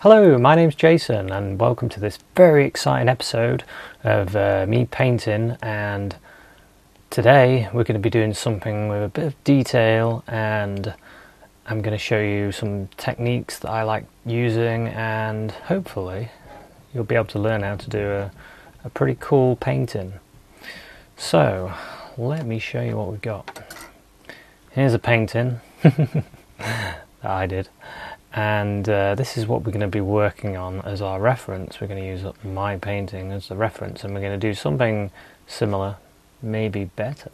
Hello, my name's Jason and welcome to this very exciting episode of me painting, and today we're going to be doing something with a bit of detail, and I'm going to show you some techniques that I like using, and hopefully you'll be able to learn how to do a pretty cool painting. So let me show you what we've got. Here's a painting that I did. And this is what we're going to be working on as our reference. We're going to use my painting as the reference, and we're going to do something similar, maybe better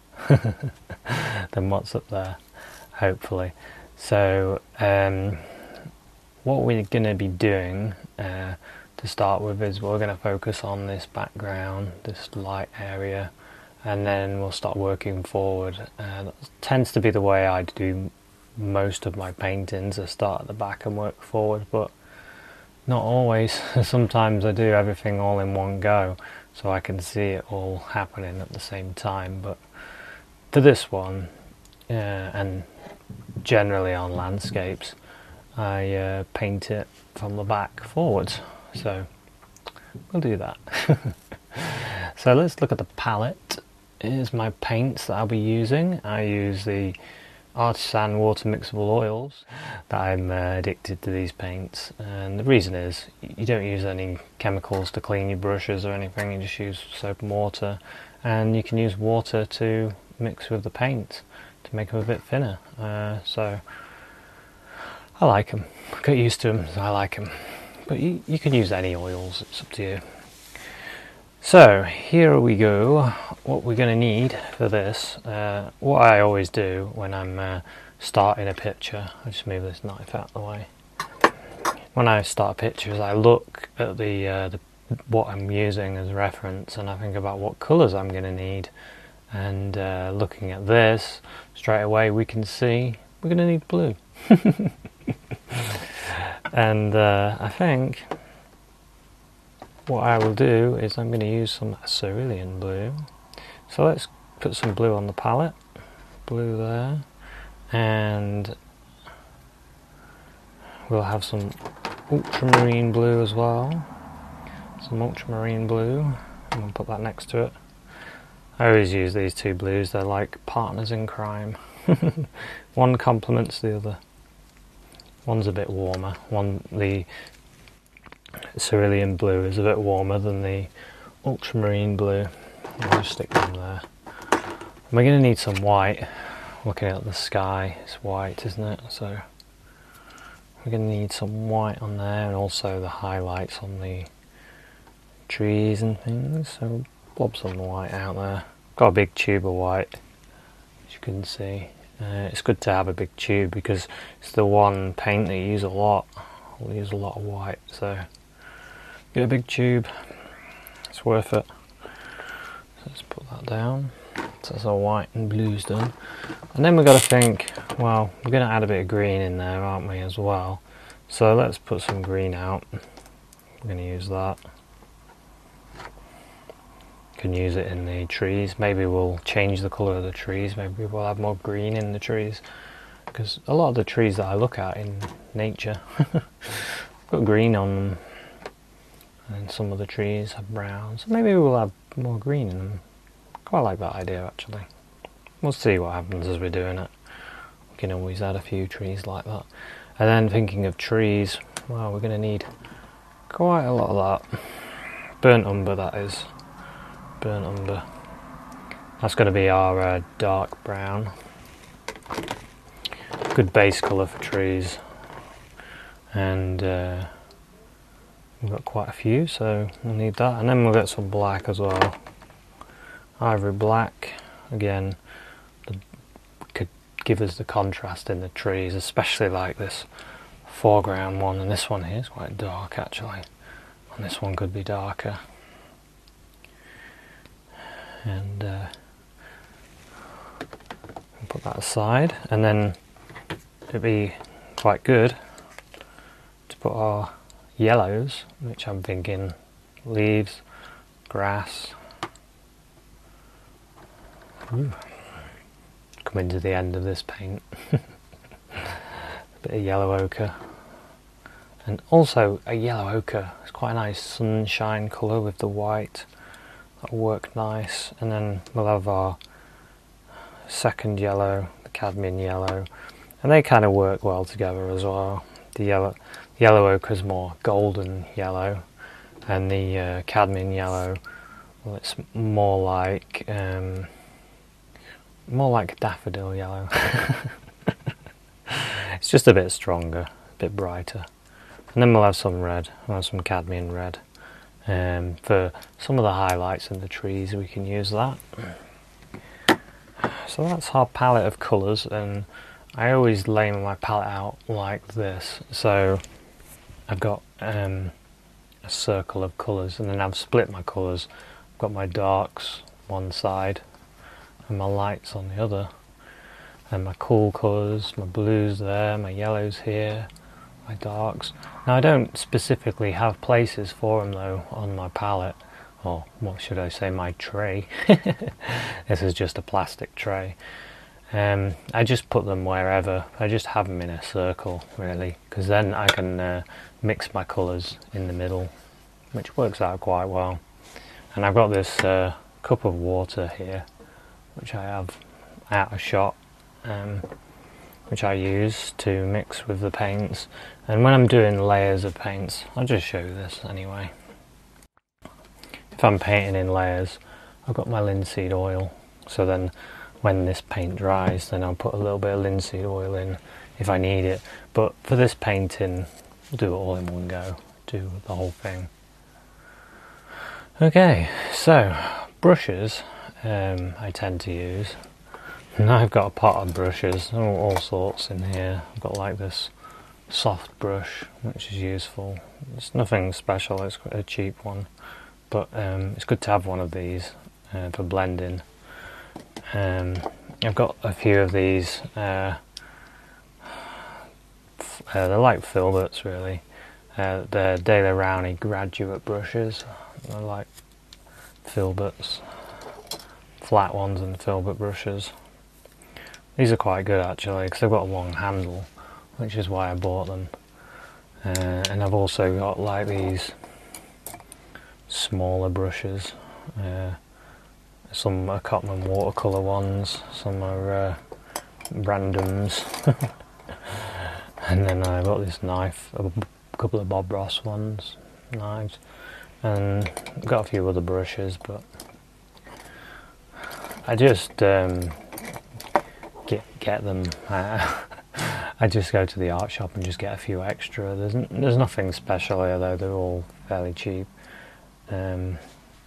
than what's up there, hopefully. So what we're going to be doing to start with is we're going to focus on this background, this light area, and then we'll start working forward. That tends to be the way I do most of my paintings. I start at the back and work forward, but not always. Sometimes I do everything all in one go so I can see it all happening at the same time. But for this one, and generally on landscapes, I paint it from the back forwards, so we'll do that. So let's look at the palette. Here's my paints that I'll be using. I use the Artisan water mixable oils that I'm addicted to these paints, and the reason is you don't use any chemicals to clean your brushes or anything. You just use soap and water, and you can use water to mix with the paint to make them a bit thinner. So I like them. I got used to them, so I like them. But you can use any oils, it's up to you. So here we go. What we're going to need for this, what I always do when I'm starting a picture, I'll just move this knife out of the way. When I start a picture, I look at the what I'm using as reference, and I think about what colours I'm going to need. And looking at this, straight away we can see we're going to need blue. And I think what I will do is I'm going to use some cerulean blue. So let's put some blue on the palette. Blue there. And we'll have some ultramarine blue as well. Some ultramarine blue. I'm going to put that next to it. I always use these two blues. They're like partners in crime. One complements the other. One's a bit warmer. The cerulean blue is a bit warmer than the ultramarine blue. I'll just stick them there. We're going to need some white. Looking at the sky, it's white, isn't it? So we're going to need some white on there, and also the highlights on the trees and things. So blob some white out there. Got a big tube of white, as you can see. It's good to have a big tube because it's the one paint that you use a lot. We'll use a lot of white, so get a big tube, it's worth it. So let's put that down. So that's our white and blues done. And then we've got to think, well, we're going to add a bit of green in there, aren't we, as well? So let's put some green out. We're going to use that. Can use it in the trees. Maybe we'll change the colour of the trees. Maybe we'll have more green in the trees. Because a lot of the trees that I look at in nature got green on them. And some of the trees have brown, so maybe we'll have more green in them. Quite like that idea, actually. We'll see what happens as we're doing it. We can always add a few trees like that. And then thinking of trees, well, we're going to need quite a lot of that. Burnt umber, that is. Burnt umber. That's going to be our dark brown. Good base colour for trees. And we've got quite a few, so we'll need that. And then we'll get some black as well. Ivory black, again, could give us the contrast in the trees, especially like this foreground one. And this one here is quite dark, actually. And this one could be darker. And we'll put that aside. And then it'd be quite good to put our yellows, which I'm thinking leaves, grass. Ooh. Coming to the end of this paint. A bit of yellow ochre. and also a yellow ochre. It's quite a nice sunshine colour with the white. That'll work nice. And then we'll have our second yellow, the cadmium yellow, and they kind of work well together as well. The yellow ochre is more golden yellow, and the cadmium yellow, well, it's more like daffodil yellow. It's just a bit stronger, a bit brighter. And then we'll have some red. We'll have some cadmium red. For some of the highlights in the trees, we can use that. So that's our palette of colours, and I always lay my palette out like this. So I've got a circle of colours, and then I've split my colours. I've got my darks one side and my lights on the other, and my cool colours, my blues there, my yellows here, my darks. Now I don't specifically have places for them though on my palette, or what should I say, my tray. This is just a plastic tray. I just put them wherever. I just have them in a circle really, because then I can mix my colours in the middle, which works out quite well. And I've got this cup of water here, which I have out of shot, which I use to mix with the paints. And when I'm doing layers of paints, I'll just show you this anyway. If I'm painting in layers, I've got my linseed oil, so then when this paint dries, then I'll put a little bit of linseed oil in if I need it. But for this painting, I'll do it all in one go, do the whole thing. Okay, so brushes I tend to use. Now I've got a pot of brushes, all sorts in here. I've got like this soft brush, which is useful. It's nothing special, it's a cheap one, but it's good to have one of these for blending. I've got a few of these, they're like filberts really. They're Daler Rowney graduate brushes. They're like filberts, flat ones and filbert brushes. These are quite good actually, because they've got a long handle, which is why I bought them. And I've also got like these smaller brushes. Some are Cotman watercolour ones, some are randoms. And then I've got this knife, a couple of Bob Ross ones, knives. And I've got a few other brushes, but I just get them. I just go to the art shop and just get a few extra. There's nothing special here though, they're all fairly cheap. The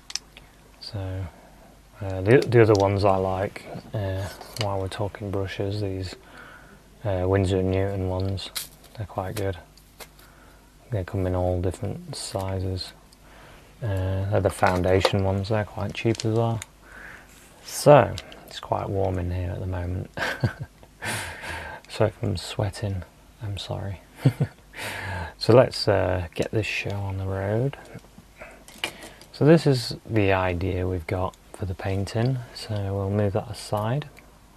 other ones I like, while we're talking brushes, these Winsor & Newton ones, they're quite good. They come in all different sizes. They're the foundation ones, they're quite cheap as well. So, it's quite warm in here at the moment. So if I'm sweating, I'm sorry. So let's get this show on the road. So this is the idea we've got for the painting, so we'll move that aside.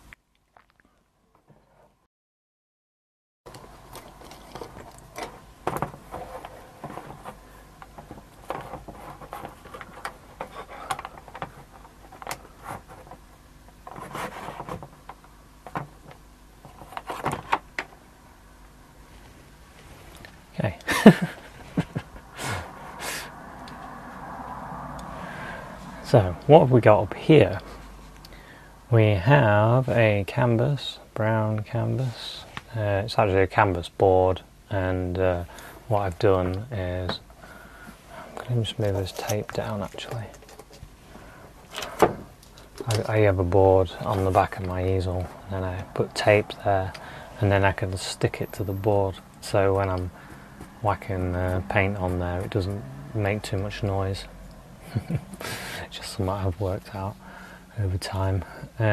Okay. So what have we got up here? We have a canvas, brown canvas. It's actually a canvas board, and what I've done is, I'm going to just move this tape down actually. I have a board on the back of my easel, and I put tape there, and then I can stick it to the board, so when I'm whacking paint on there it doesn't make too much noise. It's just something I've worked out over time.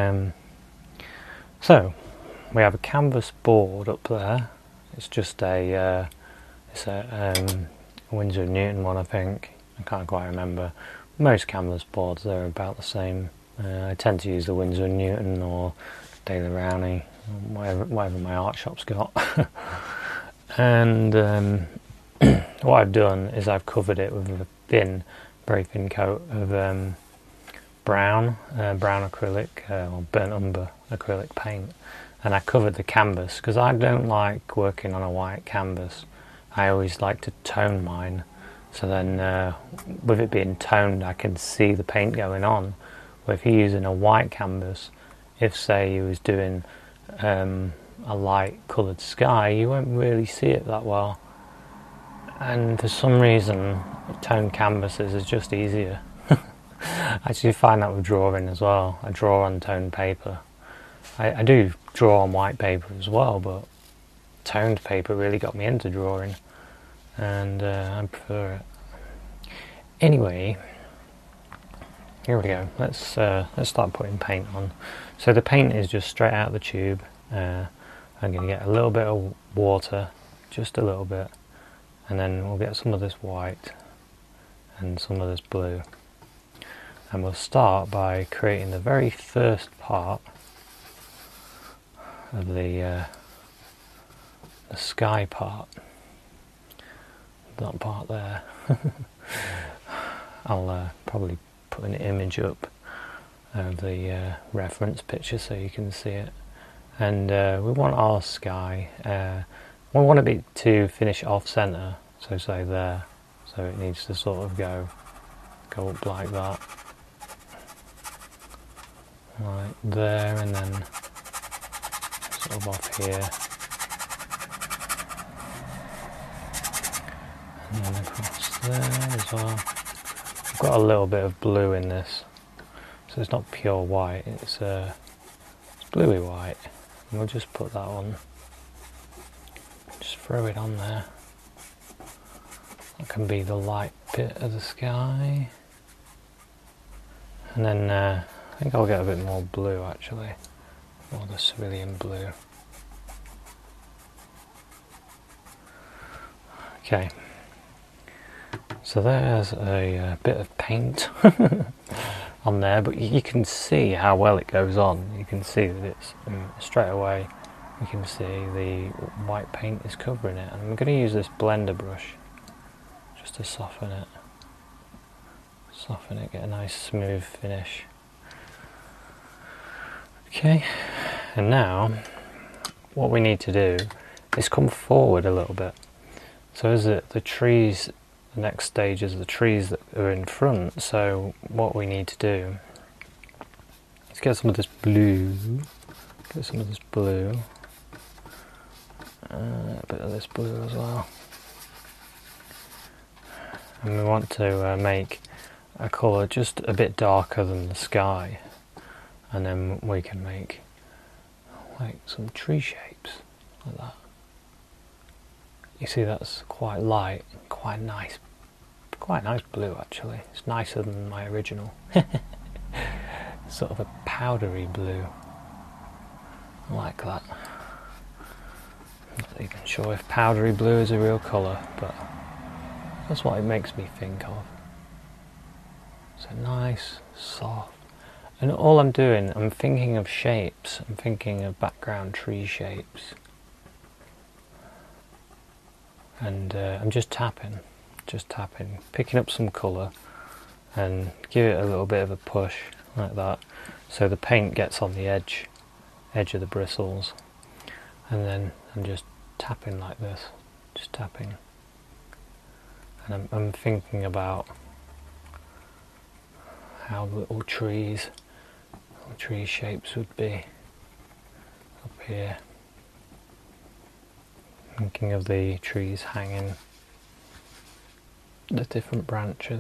So we have a canvas board up there. It's just a Winsor & Newton one, I think. I can't quite remember. Most canvas boards, they're about the same. I tend to use the Winsor & Newton or Daler Rowney, whatever my art shop's got. And what I've done is I've covered it with a very thin coat of brown acrylic or burnt umber acrylic paint, and I covered the canvas because I don't like working on a white canvas. I always like to tone mine, so then with it being toned I can see the paint going on. But if you're using a white canvas, if say you was doing a light coloured sky, you won't really see it that well, and for some reason toned canvases is just easier. I actually find that with drawing as well. I draw on toned paper. I do draw on white paper as well, but toned paper really got me into drawing, and I prefer it. Anyway, here we go. Let's start putting paint on. So the paint is just straight out of the tube. I'm going to get a little bit of water, just a little bit, and then we'll get some of this white and some of this blue. And we'll start by creating the very first part of the sky part. That part there. I'll probably put an image up of the reference picture so you can see it. And we want our sky. We want it to finish off centre, so say there. So it needs to sort of go up like that. Right there, and then sort of off here, and then across there as well. I've got a little bit of blue in this, so it's not pure white, it's bluey white, and we'll just put that on, just throw it on there. That can be the light bit of the sky, and then I think I'll get a bit more blue actually, more the cerulean blue. Okay, so there's a bit of paint on there, but you can see how well it goes on. You can see that it's straight away, you can see the white paint is covering it, and I'm going to use this blender brush just to soften it, get a nice smooth finish. Okay, and now what we need to do is come forward a little bit. So as the trees, the next stage is the trees that are in front, so what we need to do is get some of this blue, a bit of this blue as well. And we want to make a colour just a bit darker than the sky. And then we can make like some tree shapes like that. You see that's quite light, quite nice blue actually. It's nicer than my original. Sort of a powdery blue. I like that. I'm not even sure if powdery blue is a real colour, but that's what it makes me think of. So nice, soft. And all I'm doing, I'm thinking of shapes. I'm thinking of background tree shapes. And I'm just tapping, picking up some colour and give it a little bit of a push like that, so the paint gets on the edge of the bristles. And then I'm just tapping like this, just tapping. And I'm thinking about how little tree shapes would be up here. Thinking of the trees hanging, the different branches.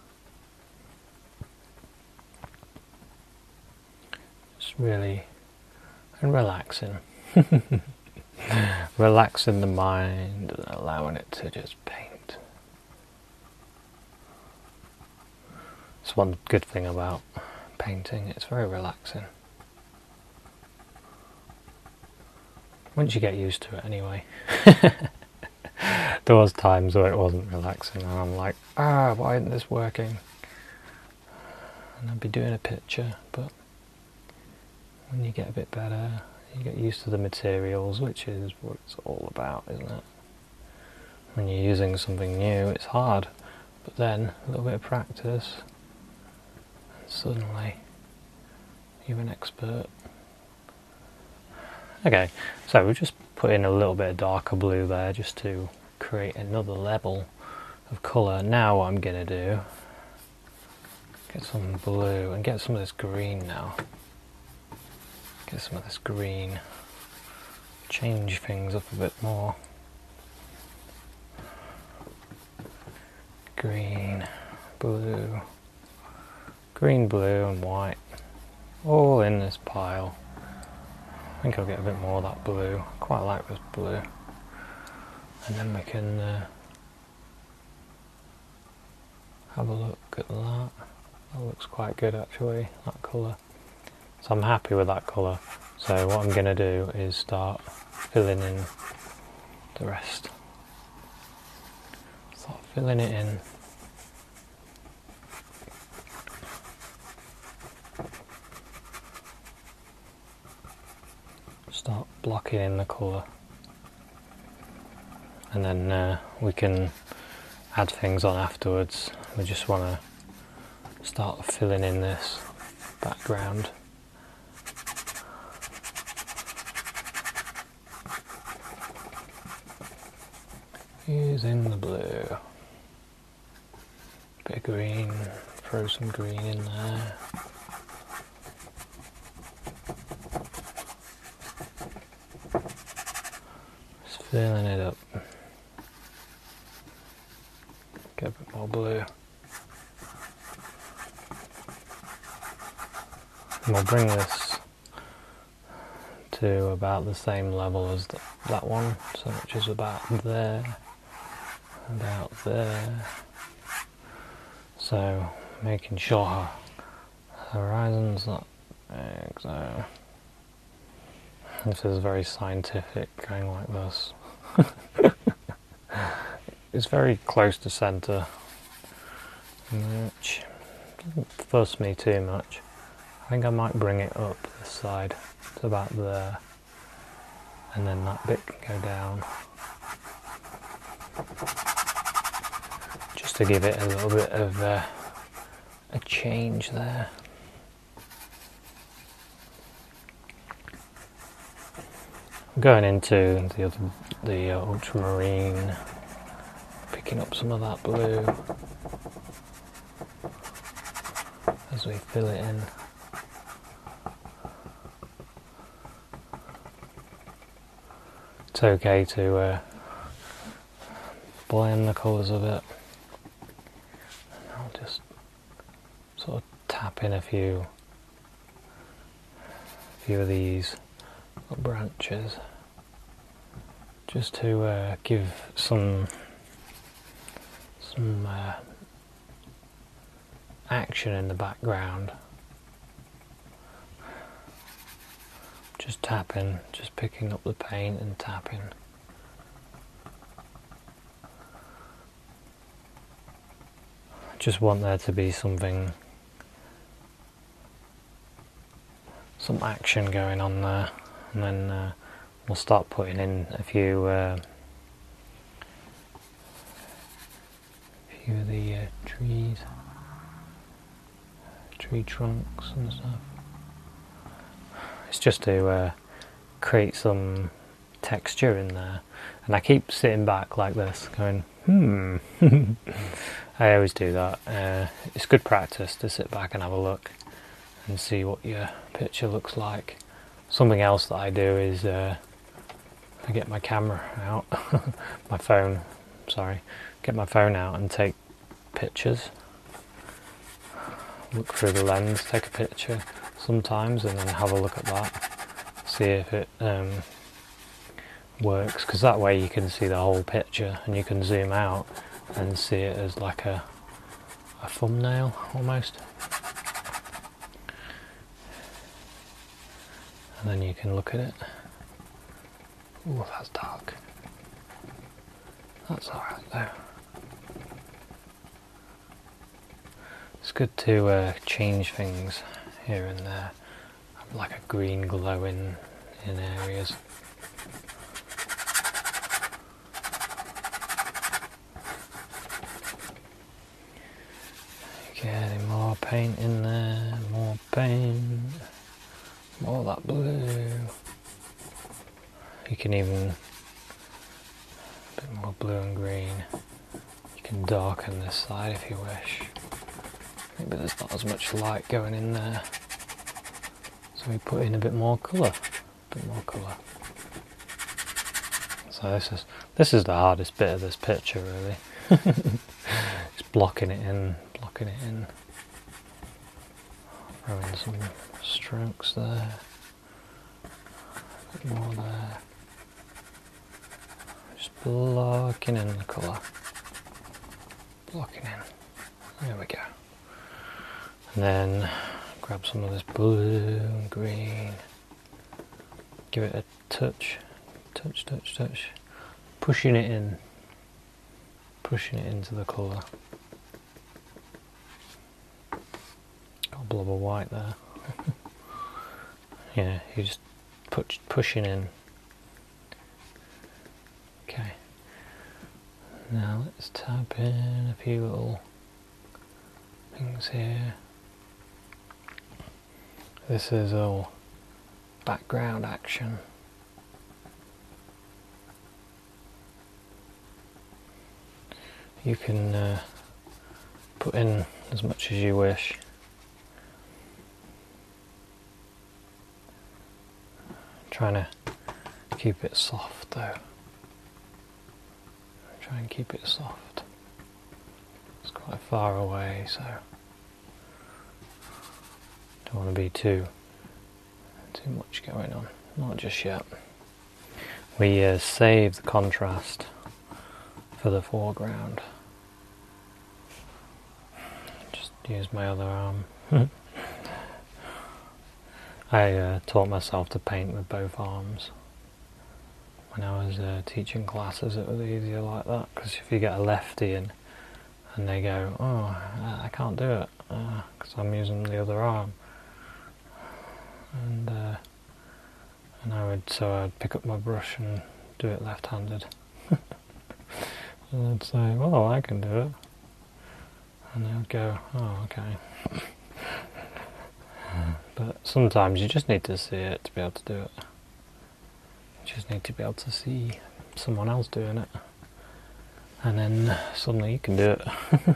Just really, and relaxing. Relaxing the mind and allowing it to just paint. It's one good thing about painting, it's very relaxing. Once you get used to it anyway. There was times where it wasn't relaxing and I'm like, why isn't this working? And I'd be doing a picture, but when you get a bit better, you get used to the materials, which is what it's all about, isn't it? when you're using something new, it's hard, but then a little bit of practice, and suddenly you're an expert. Okay, so we'll just put in a little bit of darker blue there just to create another level of colour. Now what I'm going to do, get some blue and get some of this green now. Get some of this green, change things up a bit more. Green, blue, green, blue and white, all in this pile. I think I'll get a bit more of that blue. I quite like this blue. And then we can have a look at that. That looks quite good actually, that colour. So I'm happy with that colour. So what I'm going to do is start filling in the rest. Start filling it in. Start blocking in the colour. And then we can add things on afterwards. We just want to start filling in this background. Using the blue. Bit of green, throw some green in there. Just filling it up. Get a bit more blue. And we'll bring this to about the same level as that one, so which is about there. About there. So making sure her horizon's not so. This is very scientific, going like this. It's very close to centre, which doesn't fuss me too much. I think I might bring it up this side to about there, and then that bit can go down. Just to give it a little bit of a change there. I'm going into the ultramarine, picking up some of that blue as we fill it in. It's okay to blend the colours a bit. I'll just sort of tap in a few of these little branches just to give some action in the background. Just tapping, just picking up the paint and tapping. I just want there to be some action going on there, and then we'll start putting in a few of the trees, tree trunks and stuff. It's just to create some texture in there, and I keep sitting back like this going I always do that. It's good practice to sit back and have a look and see what your picture looks like. Something else that I do is I get my camera out, my phone, sorry, get my phone out and take pictures. Look through the lens, take a picture sometimes, and then have a look at that, see if it works, because that way you can see the whole picture and you can zoom out and see it as like a thumbnail almost. And then you can look at it. Ooh, that's dark. That's alright though. It's good to change things here and there. Like a green glow in areas. Getting more paint in there, more paint, more of that blue. You can even, a bit more blue and green. You can darken this side if you wish. Maybe there's not as much light going in there. So we put in a bit more colour, So this is the hardest bit of this picture really. Just blocking it in. Throwing some strokes there. A bit more there. Just blocking in the colour. Blocking in. There we go. And then grab some of this blue and green. Give it a touch. Pushing it in. Pushing it into the colour. Got a blob of white there. Yeah, you just pushing in. Okay. Now let's tap in a few little things here. This is all background action. You can put in as much as you wish. Trying to keep it soft though. Try and keep it soft. It's quite far away, so don't want to be too much going on. Not just yet. We save the contrast for the foreground. Just use my other arm. I taught myself to paint with both arms. When I was teaching classes it was easier like that, because if you get a lefty and they go, oh, I can't do it because I'm using the other arm, and I'd pick up my brush and do it left-handed. And I'd say, well, I can do it, and they would go, oh, okay. But sometimes you just need to see it to be able to do it. You just need to be able to see someone else doing it, and then suddenly you can do it.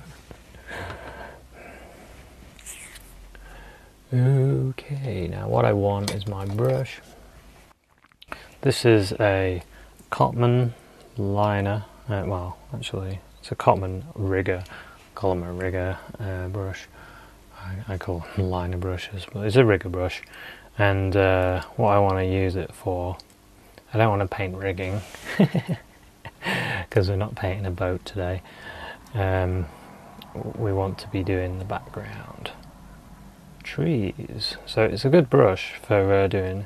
Okay, now what I want is my brush. This is a Cotman liner. Well, actually, it's a Cotman rigger. I call them a rigger brush. I call them liner brushes, but it's a rigger brush. And what I want to use it for, I don't want to paint rigging because we're not painting a boat today. We want to be doing the background, trees. So it's a good brush for doing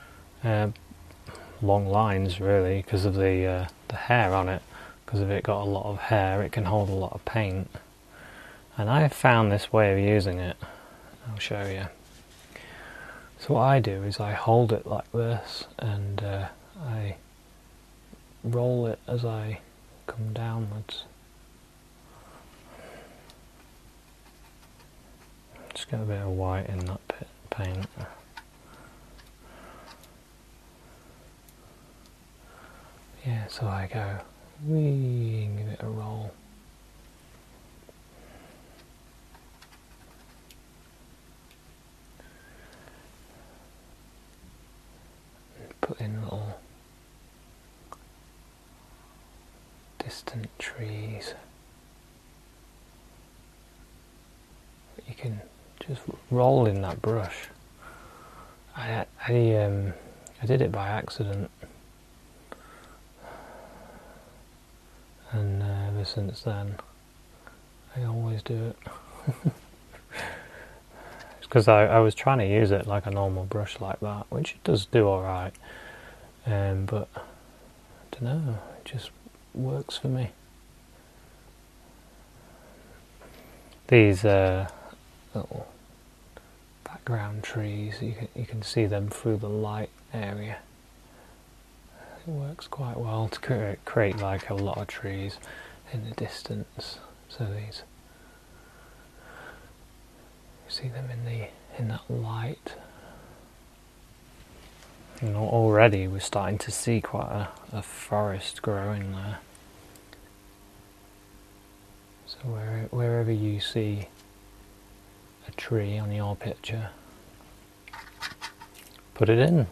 long lines, really, because of the hair on it. Because if it got a lot of hair, it can hold a lot of paint. And I found this way of using it. I'll show you. So what I do is I hold it like this, and I roll it as I come downwards. Just get a bit of white in that paint. Yeah, so I go, wee, and give it a roll. Put in little distant trees. You can just roll in that brush. I did it by accident, and ever since then I always do it. It's because I was trying to use it like a normal brush like that, which it does do alright, but I don't know, it just works for me. These little background trees, you can see them through the light area. It works quite well to create like a lot of trees in the distance. So these See them in that light. And already we're starting to see quite a forest growing there. So wherever you see a tree on your picture, put it in.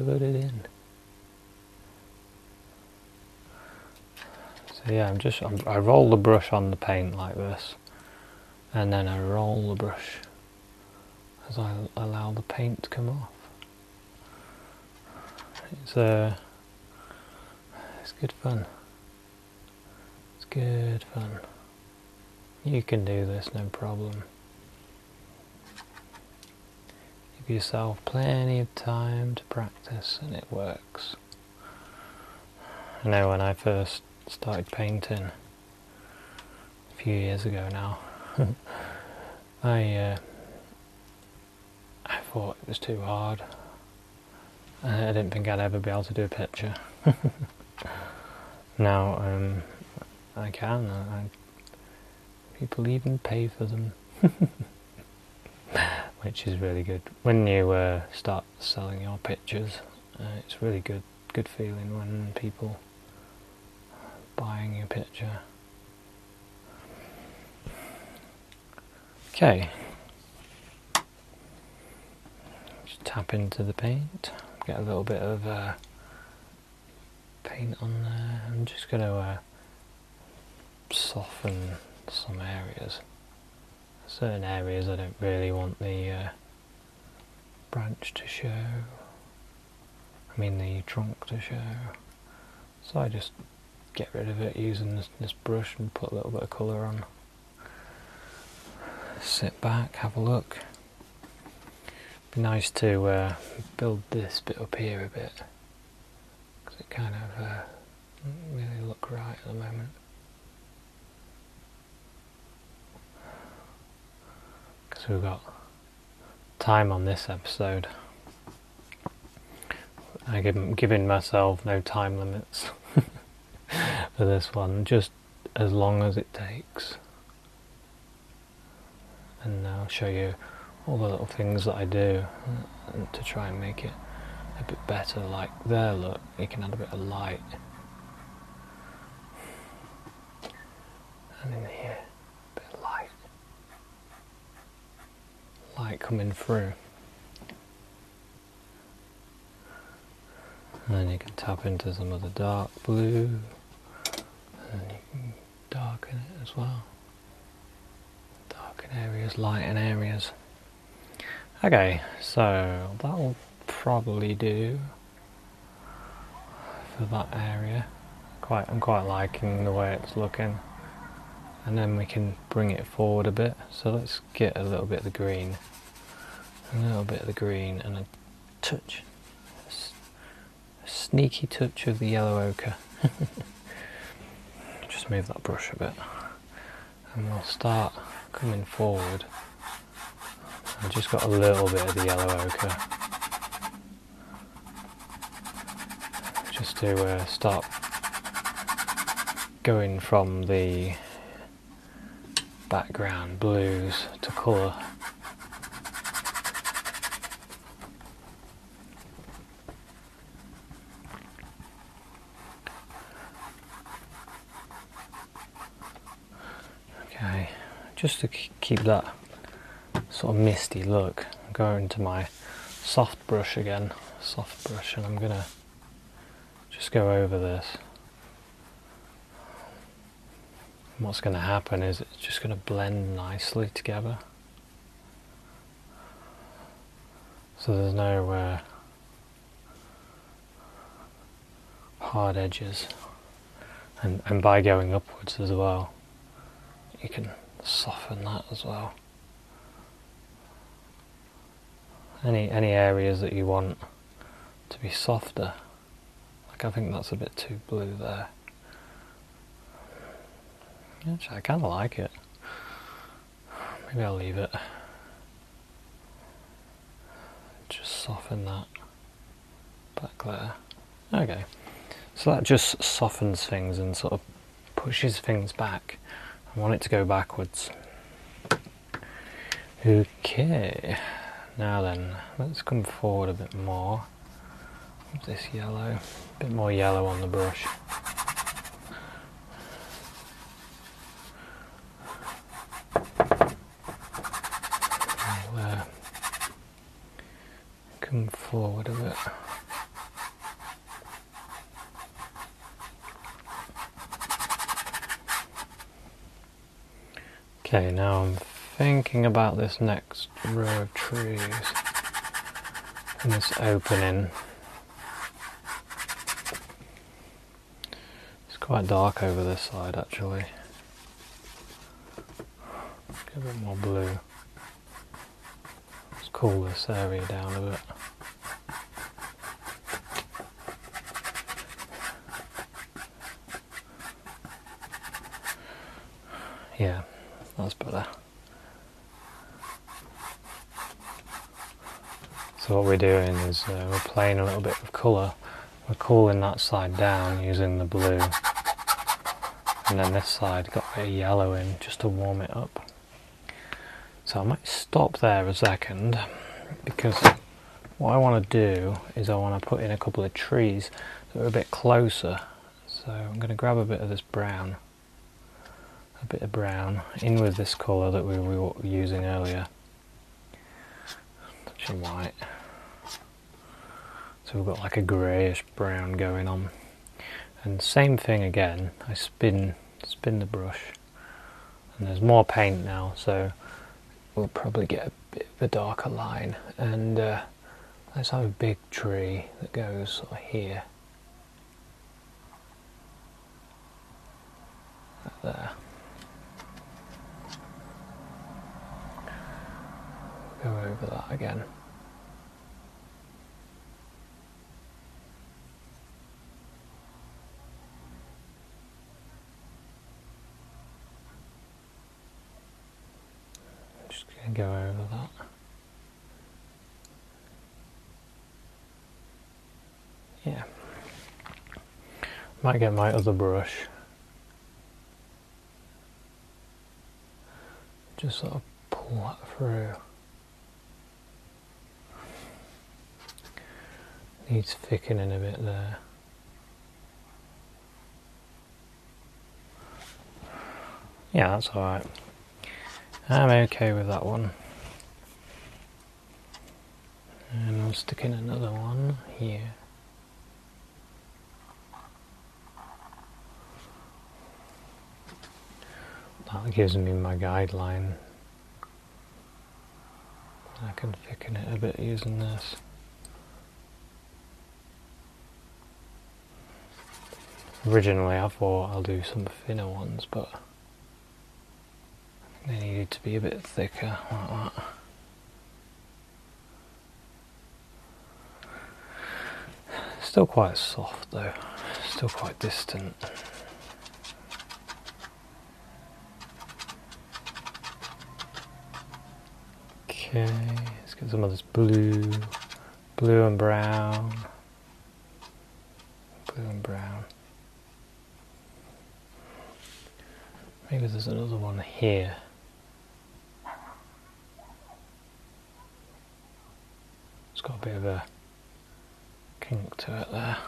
So yeah, I roll the brush on the paint like this, and then I roll the brush as I allow the paint to come off. It's good fun. It's good fun. You can do this, no problem. Give yourself plenty of time to practice and it works. I know when I first started painting a few years ago now, I thought it was too hard. I didn't think I'd ever be able to do a picture. Now I can. People even pay for them, which is really good. When you start selling your pictures, it's really good feeling when people buying your picture. Okay, just tap into the paint. Get a little bit of paint on there. I'm just going to soften some areas. Certain areas I don't really want the branch to show. I mean the trunk to show. So I just get rid of it using this brush and put a little bit of colour on. Sit back, have a look. Be nice to build this bit up here a bit, because it kind of doesn't really look right at the moment. Because we've got time on this episode. I'm giving myself no time limits for this one, just as long as it takes. And I'll show you all the little things that I do to try and make it a bit better. Like there, look, you can add a bit of light. And in here, a bit of light. Light coming through. And then you can tap into some of the dark blue. And you can darken it as well. Darken areas, lighten areas. Okay, so that'll probably do for that area. I'm quite liking the way it's looking. And then we can bring it forward a bit. So let's get a little bit of the green. A little bit of the green and a touch. A sneaky touch of the yellow ochre. Just move that brush a bit. And we'll start coming forward. I've just got a little bit of the yellow ochre, just to start going from the background blues to colour. Okay, just to keep that sort of misty look, I'm going to my soft brush again, and I'm going to just go over this. And what's going to happen is it's just going to blend nicely together. So there's no hard edges. And by going upwards as well, you can soften that as well. Any areas that you want to be softer, like I think that's a bit too blue there. Actually, I kind of like it. Maybe I'll leave it. Just soften that back there. Okay, so that just softens things and sort of pushes things back. I want it to go backwards. Okay, now then, let's come forward a bit more. This yellow, a bit more yellow on the brush. I'll, come forward a bit. Okay, now I'm thinking about this next row of trees and this opening. It's quite dark over this side actually. Get a bit more blue. Let's cool this area down a bit. Yeah, that's better. So what we're doing is we're playing a little bit of colour. We're cooling that side down using the blue. And then this side got a bit of yellow in just to warm it up. So I might stop there a second because what I want to do is I want to put in a couple of trees that are a bit closer. So I'm going to grab a bit of this brown. A bit of brown in with this colour that we were using earlier. Touching white. So we've got like a greyish brown going on. And same thing again, I spin the brush. And there's more paint now, so we'll probably get a bit of a darker line. And let's have a big tree that goes sort of here. Like there. Go over that again. Just going to go over that. Yeah. Might get my other brush. Just sort of pull that through. Needs thickening a bit there. Yeah, that's alright. I'm okay with that one. And I'll stick in another one here. That gives me my guideline. I can thicken it a bit using this. Originally I thought I'll do some thinner ones, but they needed to be a bit thicker like that. Still quite soft though, still quite distant. Okay, let's get some of this blue and brown, blue and brown. Maybe there's another one here. It's got a bit of a kink to it there.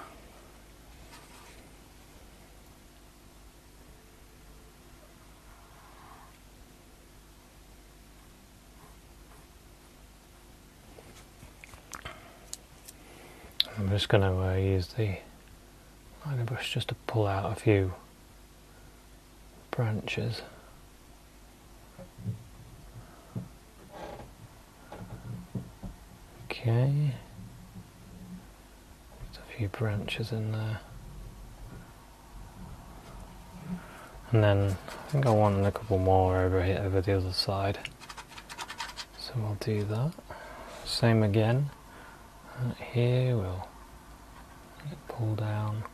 I'm just going to use the liner brush just to pull out a few branches. Okay, just a few branches in there. And then I think I want a couple more over here, over the other side. So I'll do that. Same again. Here we'll pull down.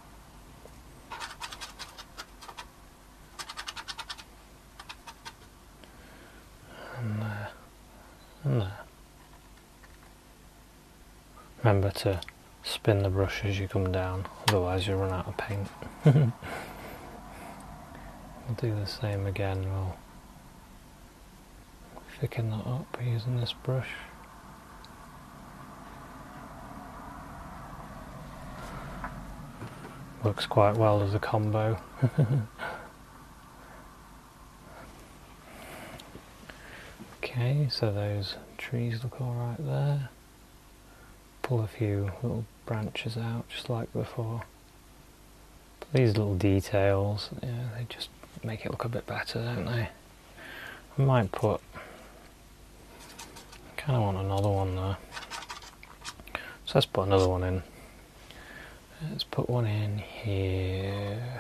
And there. And there. Remember to spin the brush as you come down, otherwise you'll run out of paint. We'll do the same again. We'll thicken that up using this brush. Works quite well as a combo. Okay, so those trees look alright there. Pull a few little branches out just like before. But these little details, yeah, they just make it look a bit better, don't they? I might put, kind of want another one there. So let's put another one in. Let's put one in here.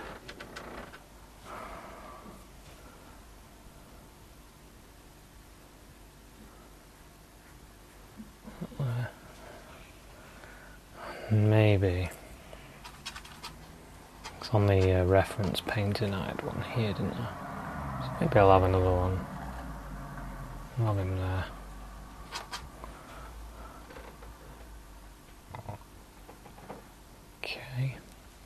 Maybe. It's on the reference painting. I had one here, didn't I? So maybe I'll have another one. I'll have him there. Okay.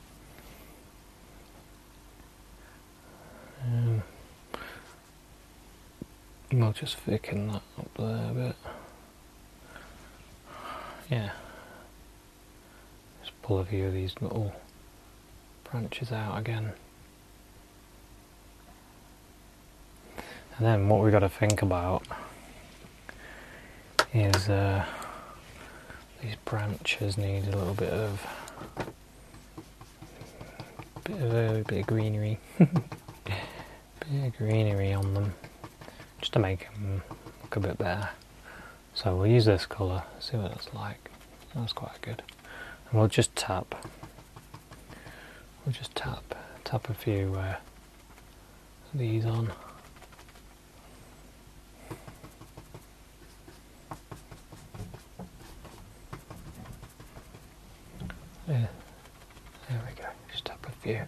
We'll just thicken that up there a bit. Yeah. Just pull a few of these little branches out again. And then what we've got to think about is these branches need a little bit of greenery. Bit of greenery on them, just to make them look a bit better. So we'll use this colour, see what it's like. That's quite good. And we'll just tap a few of these on. Yeah, there we go, just tap a few.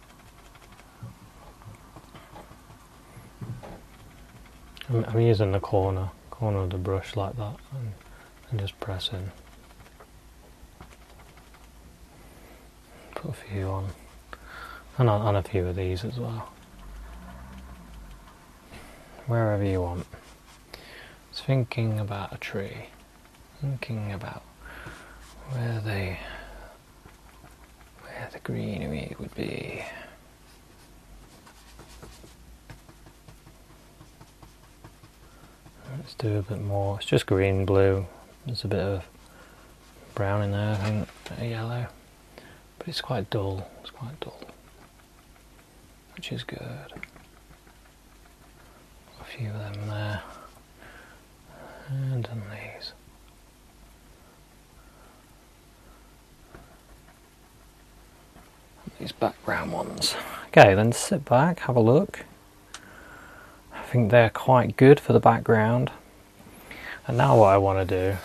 I'm using the corner of the brush like that and just pressing. Put a few on. And on a few of these as well. Wherever you want. Just thinking about a tree. Thinking about where the greenery would be. Let's do a bit more. It's just green, blue. There's a bit of brown in there, I think, a bit of yellow. But it's quite dull. It's quite dull. Which is good. A few of them there. And on these. These background ones. Okay, then sit back, have a look. I think they're quite good for the background. And now what I want to do,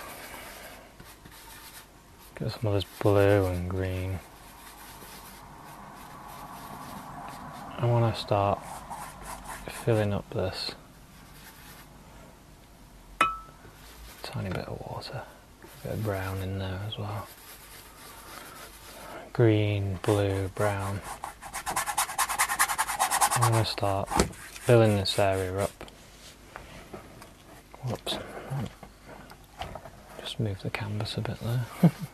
get some of this blue and green. I want to start filling up this. Tiny bit of water, a bit of brown in there as well. Green, blue, brown. I'm going to start filling this area up. Whoops. Just move the canvas a bit there.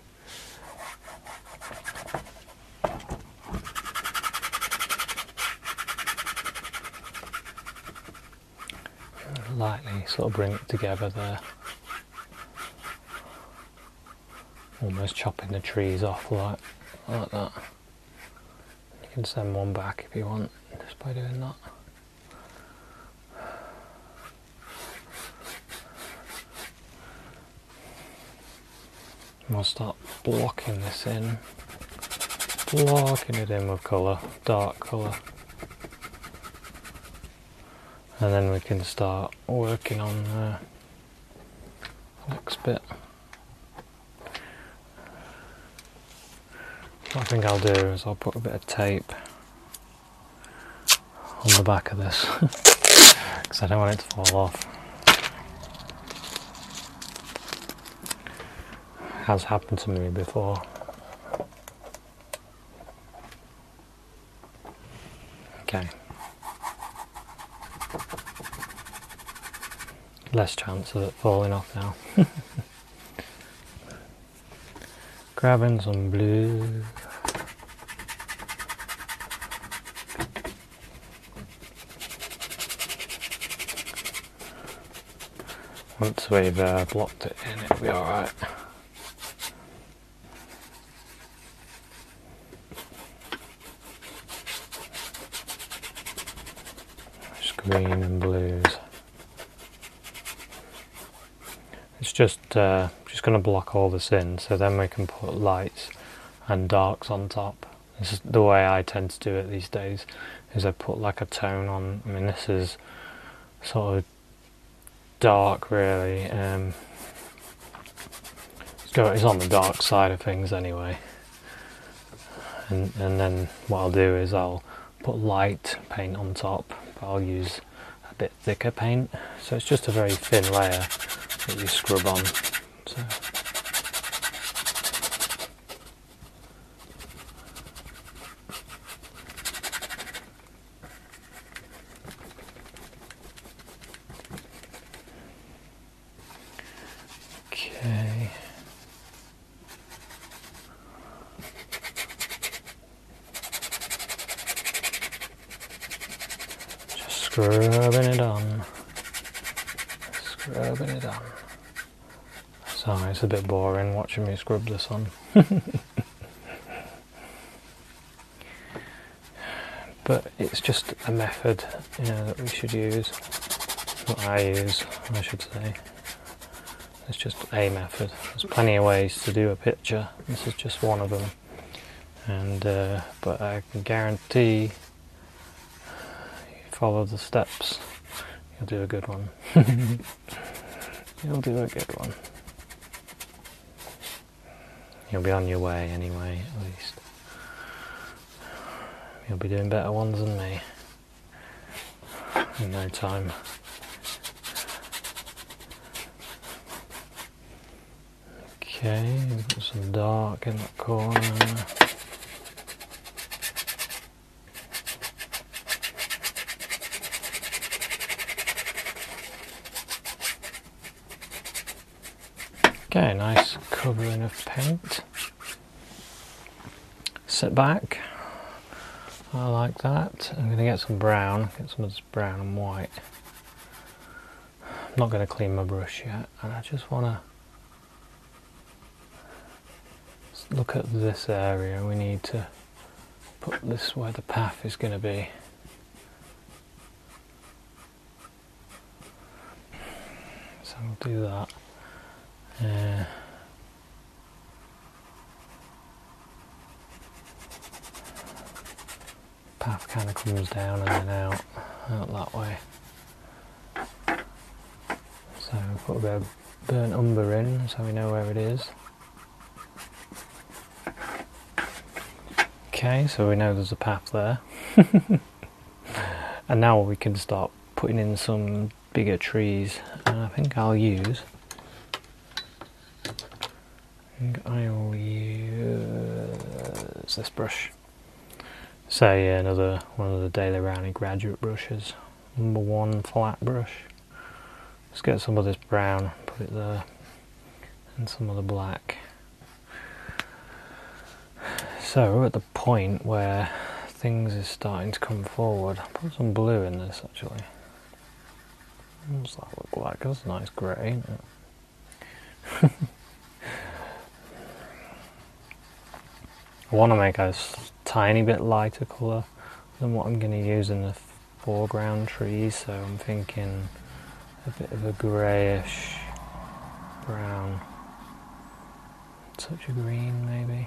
Lightly sort of bring it together there. Almost chopping the trees off like that. You can send one back if you want, just by doing that. And we'll start blocking this in. Blocking it in with colour, dark colour. And then we can start working on the next bit. What I think I'll do is I'll put a bit of tape on the back of this because I don't want it to fall off. It has happened to me before. Okay. less chance of it falling off now. Grabbing some blue. Once we've blocked it in, it'll be alright. Just green and blues. It's just going to block all this in, so then we can put lights and darks on top. This is the way I tend to do it these days, is I put like a tone on. I mean, this is sort of dark really. It's on the dark side of things anyway. And then what I'll do is I'll put light paint on top, but I'll use a bit thicker paint. So it's just a very thin layer that you scrub on. So. Okay. Just scrubbing it on. Scrubbing it on. Sorry, it's a bit boring watching me scrub this on. But it's just a method, that we should use. What I use, I should say. It's just a method. There's plenty of ways to do a picture. This is just one of them. And but I can guarantee, you follow the steps, you'll do a good one. You'll do a good one. You'll be on your way anyway, at least. You'll be doing better ones than me in no time. Okay, we've got some dark in that corner. Okay, nice covering of paint. Sit back. I like that. I'm going to get some brown, get some of this brown and white. I'm not going to clean my brush yet, and I just want to look at this area. We need to put this where the path is going to be. So we'll do that. Path kind of comes down and then out that way. So we'll put a bit of burnt umber in so we know where it is. Okay, so we know there's a path there. And now we can start putting in some bigger trees. And I think I'll use this brush. Say another one of the Daler Rowney graduate brushes, number 1 flat brush. Let's get some of this brown, put it there, and some of the black. So we're at the point where things is starting to come forward. I'll put some blue in this actually. What does that look like? That's a nice grey, isn't it? I want to make a tiny bit lighter colour than what I'm going to use in the foreground trees, so I'm thinking a bit of a greyish brown, touch of green maybe.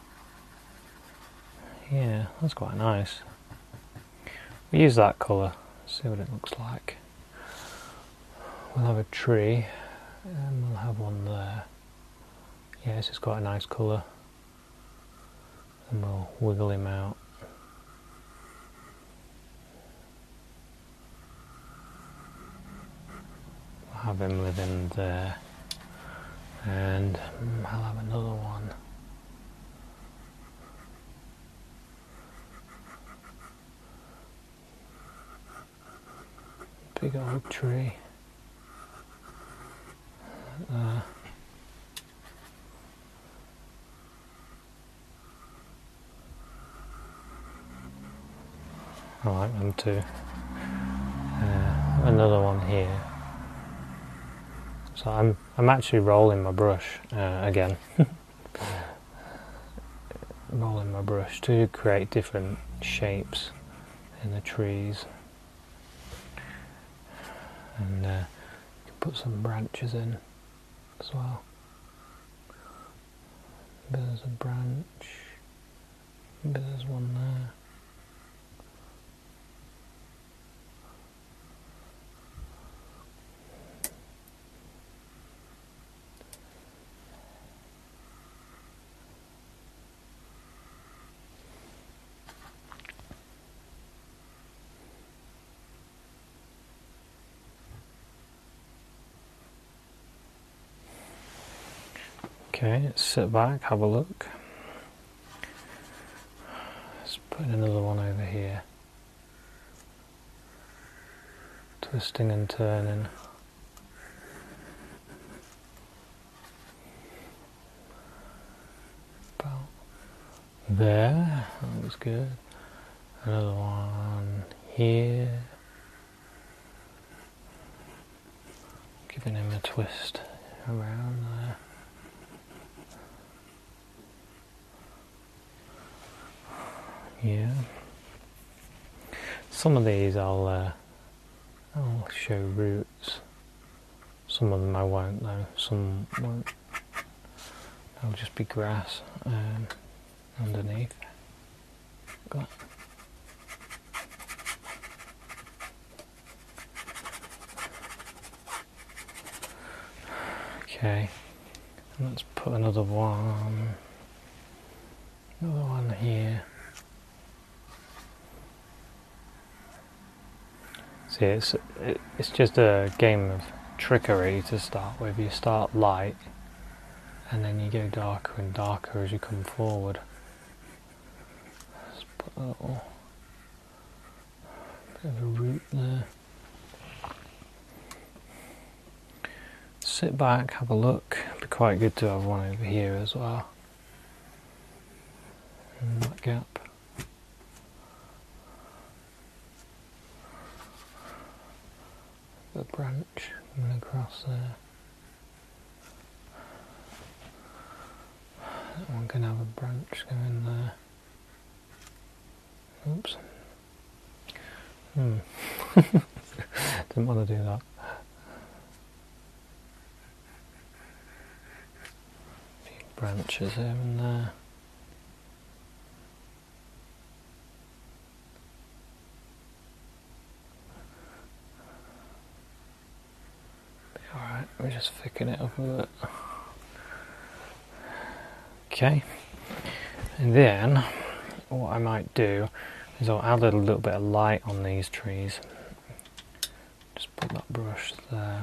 Yeah, that's quite nice. We'll use that colour, see what it looks like. We'll have a tree and we'll have one there. Yes, it's quite a nice colour. And we'll wiggle him out. We'll have him living there. And I'll have another one. Big old tree. bit there. I like them too. Another one here. So I'm actually rolling my brush again. Rolling my brush to create different shapes in the trees, and you can put some branches in as well. There's a branch, maybe there's one there. Okay, let's sit back, have a look. Let's put another one over here. Twisting and turning. About there, that looks good. Another one here. Giving him a twist around there. Yeah. Some of these I'll show roots. Some of them I won't though. Some won't. They'll just be grass underneath. Got it. Okay. Let's put another one. Another one here. See, it's just a game of trickery to start with. You start light, and then you go darker and darker as you come forward. Let's put a little bit of a root there. Sit back, have a look. It'd be quite good to have one over here as well. In that gap. A branch coming across there. That one can have a branch going there. Oops. Didn't want to do that. A few branches here and there. Alright, we're just thicken it up a bit. Okay, and then what I might do is I'll add a little bit of light on these trees. Just put that brush there.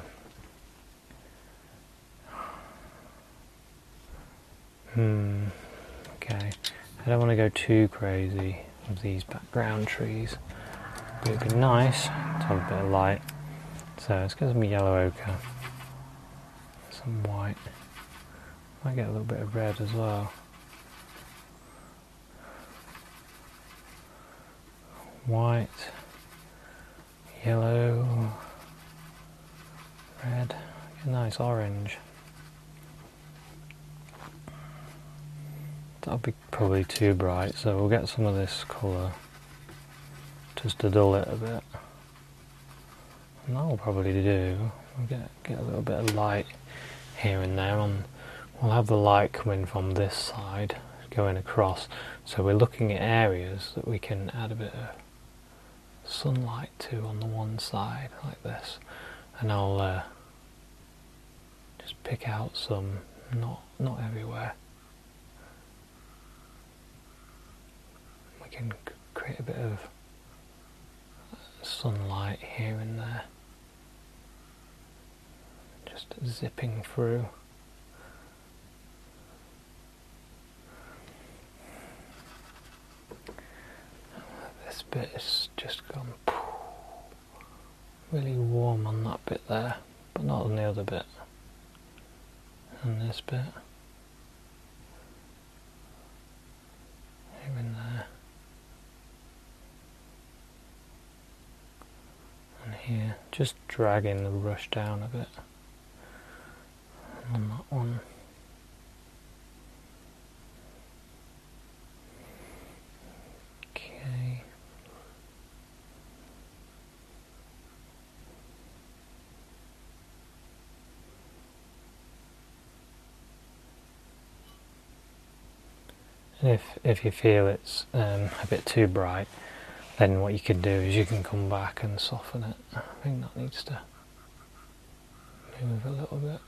Okay, I don't want to go too crazy with these background trees, but it'd be nice to have a bit of light. So let's get some yellow ochre, some white. Might get a little bit of red as well. White, yellow, red, a nice orange. That'll be probably too bright, so we'll get some of this colour just to dull it a bit. And that will probably do. We'll get a little bit of light here and there. We'll have the light coming from this side, going across. So we're looking at areas that we can add a bit of sunlight to on the one side, like this. And I'll just pick out some, not everywhere. We can create a bit of sunlight here and there. Just zipping through. This bit has just gone really warm on that bit there, but not on the other bit. and this bit. Even there. And here, just dragging the brush down a bit on that one. Okay. If you feel it's a bit too bright, then what you can do is you can come back and soften it. I think that needs to move a little bit.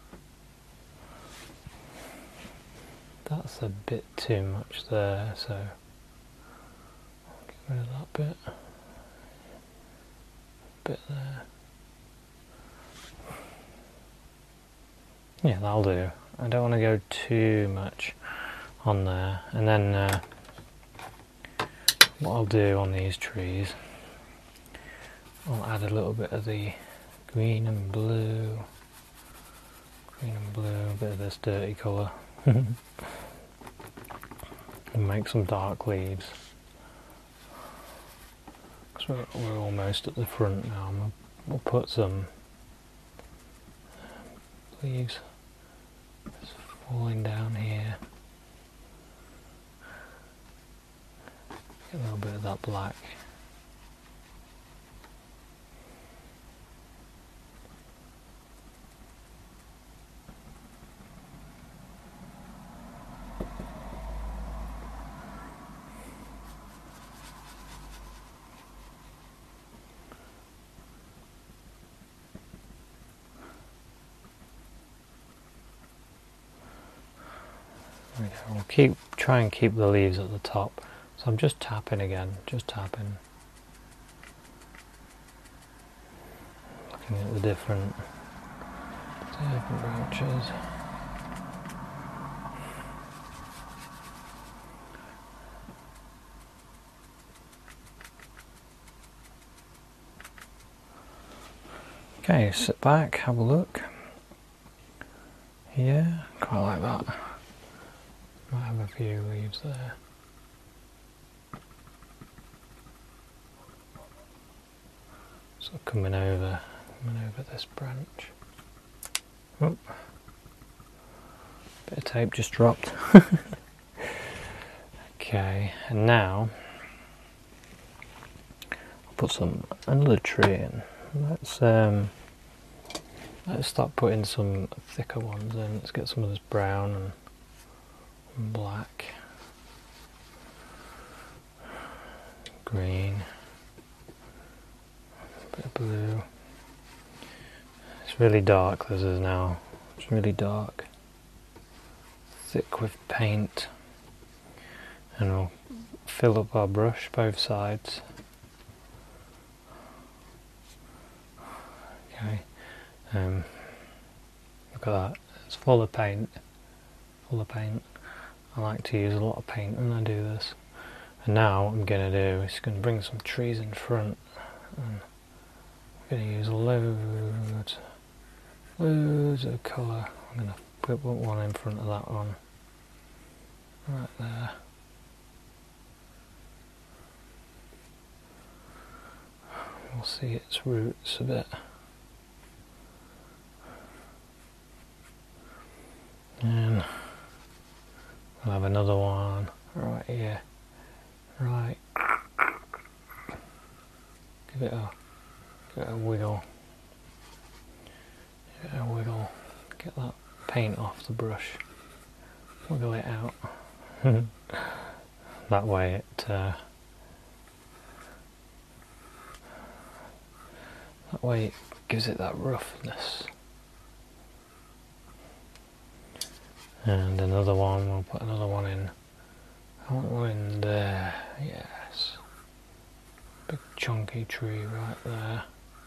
That's a bit too much there, so I'll get rid of that bit. Bit there. Yeah, that'll do. I don't want to go too much on there. And then what I'll do on these trees, I'll add a little bit of the green and blue, a bit of this dirty colour, and make some dark leaves. Because we're almost at the front now. We'll put some leaves just falling down here. Get a little bit of that black. There we go. We'll try and keep the leaves at the top. So I'm just tapping again, just tapping. Looking at the different branches. Okay, sit back, have a look. Yeah, quite like that. Might have a few leaves there. So coming over this branch. Oh, bit of tape just dropped. Okay, and now I'll put another tree in. Let's start putting some thicker ones in. Let's get some of this brown and black, green, a bit of blue. It's really dark, this is now. It's really dark. Thick with paint. And we'll fill up our brush both sides. Okay. Look at that. It's full of paint. Full of paint. I like to use a lot of paint when I do this. And now what I'm going to do is going to bring some trees in front. And I'm going to use loads of colour. I'm going to put one in front of that one. Right there. We'll see its roots a bit. And we'll have another one right here. Right. Give it a wiggle. Give it a wiggle. Get that paint off the brush. Wiggle it out. That way it gives it that roughness. And another one, we'll put another one in. I want one in there, yes. Big chunky tree right there.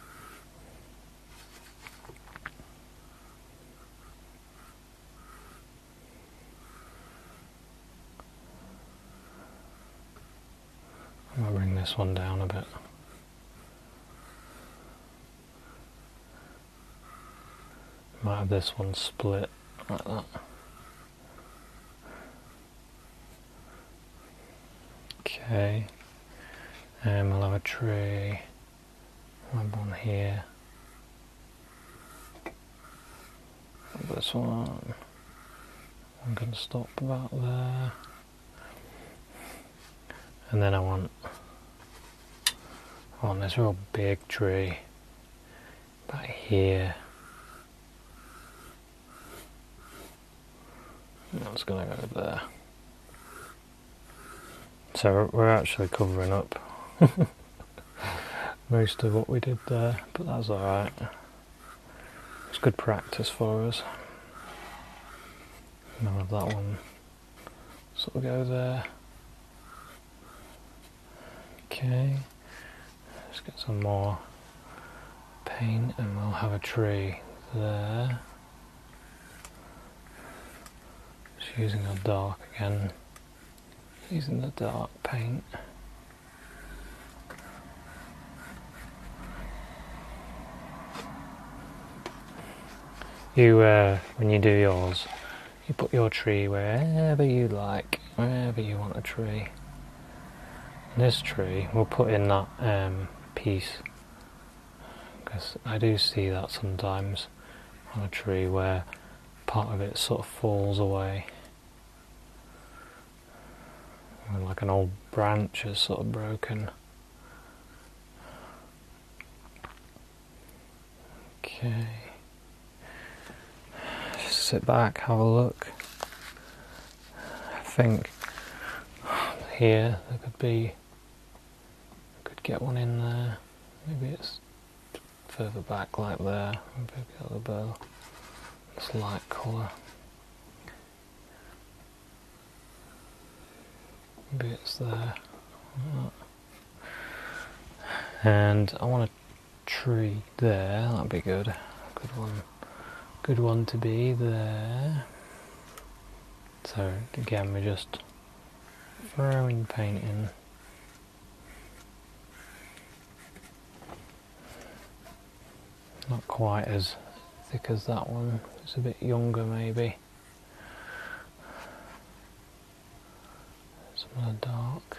I'm going to bring this one down a bit. Might have this one split like that. Okay, and we'll have a tree, one here, this one, I'm going to stop about there, and then I want this real big tree about here. That's going to go there. So we're actually covering up most of what we did there, but that's alright. It's good practice for us. And I'll have that one sort of go there. Okay, let's get some more paint and we'll have a tree there. Just using our dark again, using the dark paint. You, when you do yours, you put your tree wherever you like, wherever you want a tree. This tree, we'll put in that piece, because I do see that sometimes on a tree where part of it sort of falls away. Like an old branch is sort of broken. Okay. Just sit back, have a look. I think here there could be, get one in there. Maybe it's further back like there. Maybe get the bow. This light colour. Maybe it's there. And I want a tree there. That'd be good. Good one. Good one to be there. So again, we're just throwing paint in. Not quite as thick as that one, it's a bit younger maybe. Some of the dark.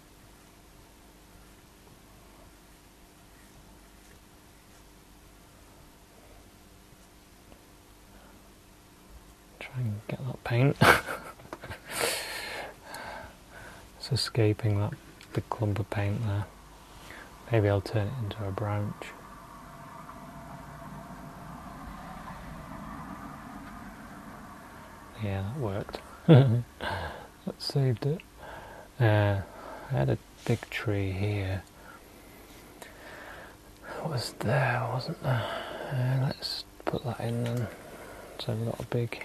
Try and get that paint. It's escaping that big clump of paint there. Maybe I'll turn it into a branch. Yeah, that worked. That saved it. I had a big tree here. It was there, wasn't there? Let's put that in then. So we've got a big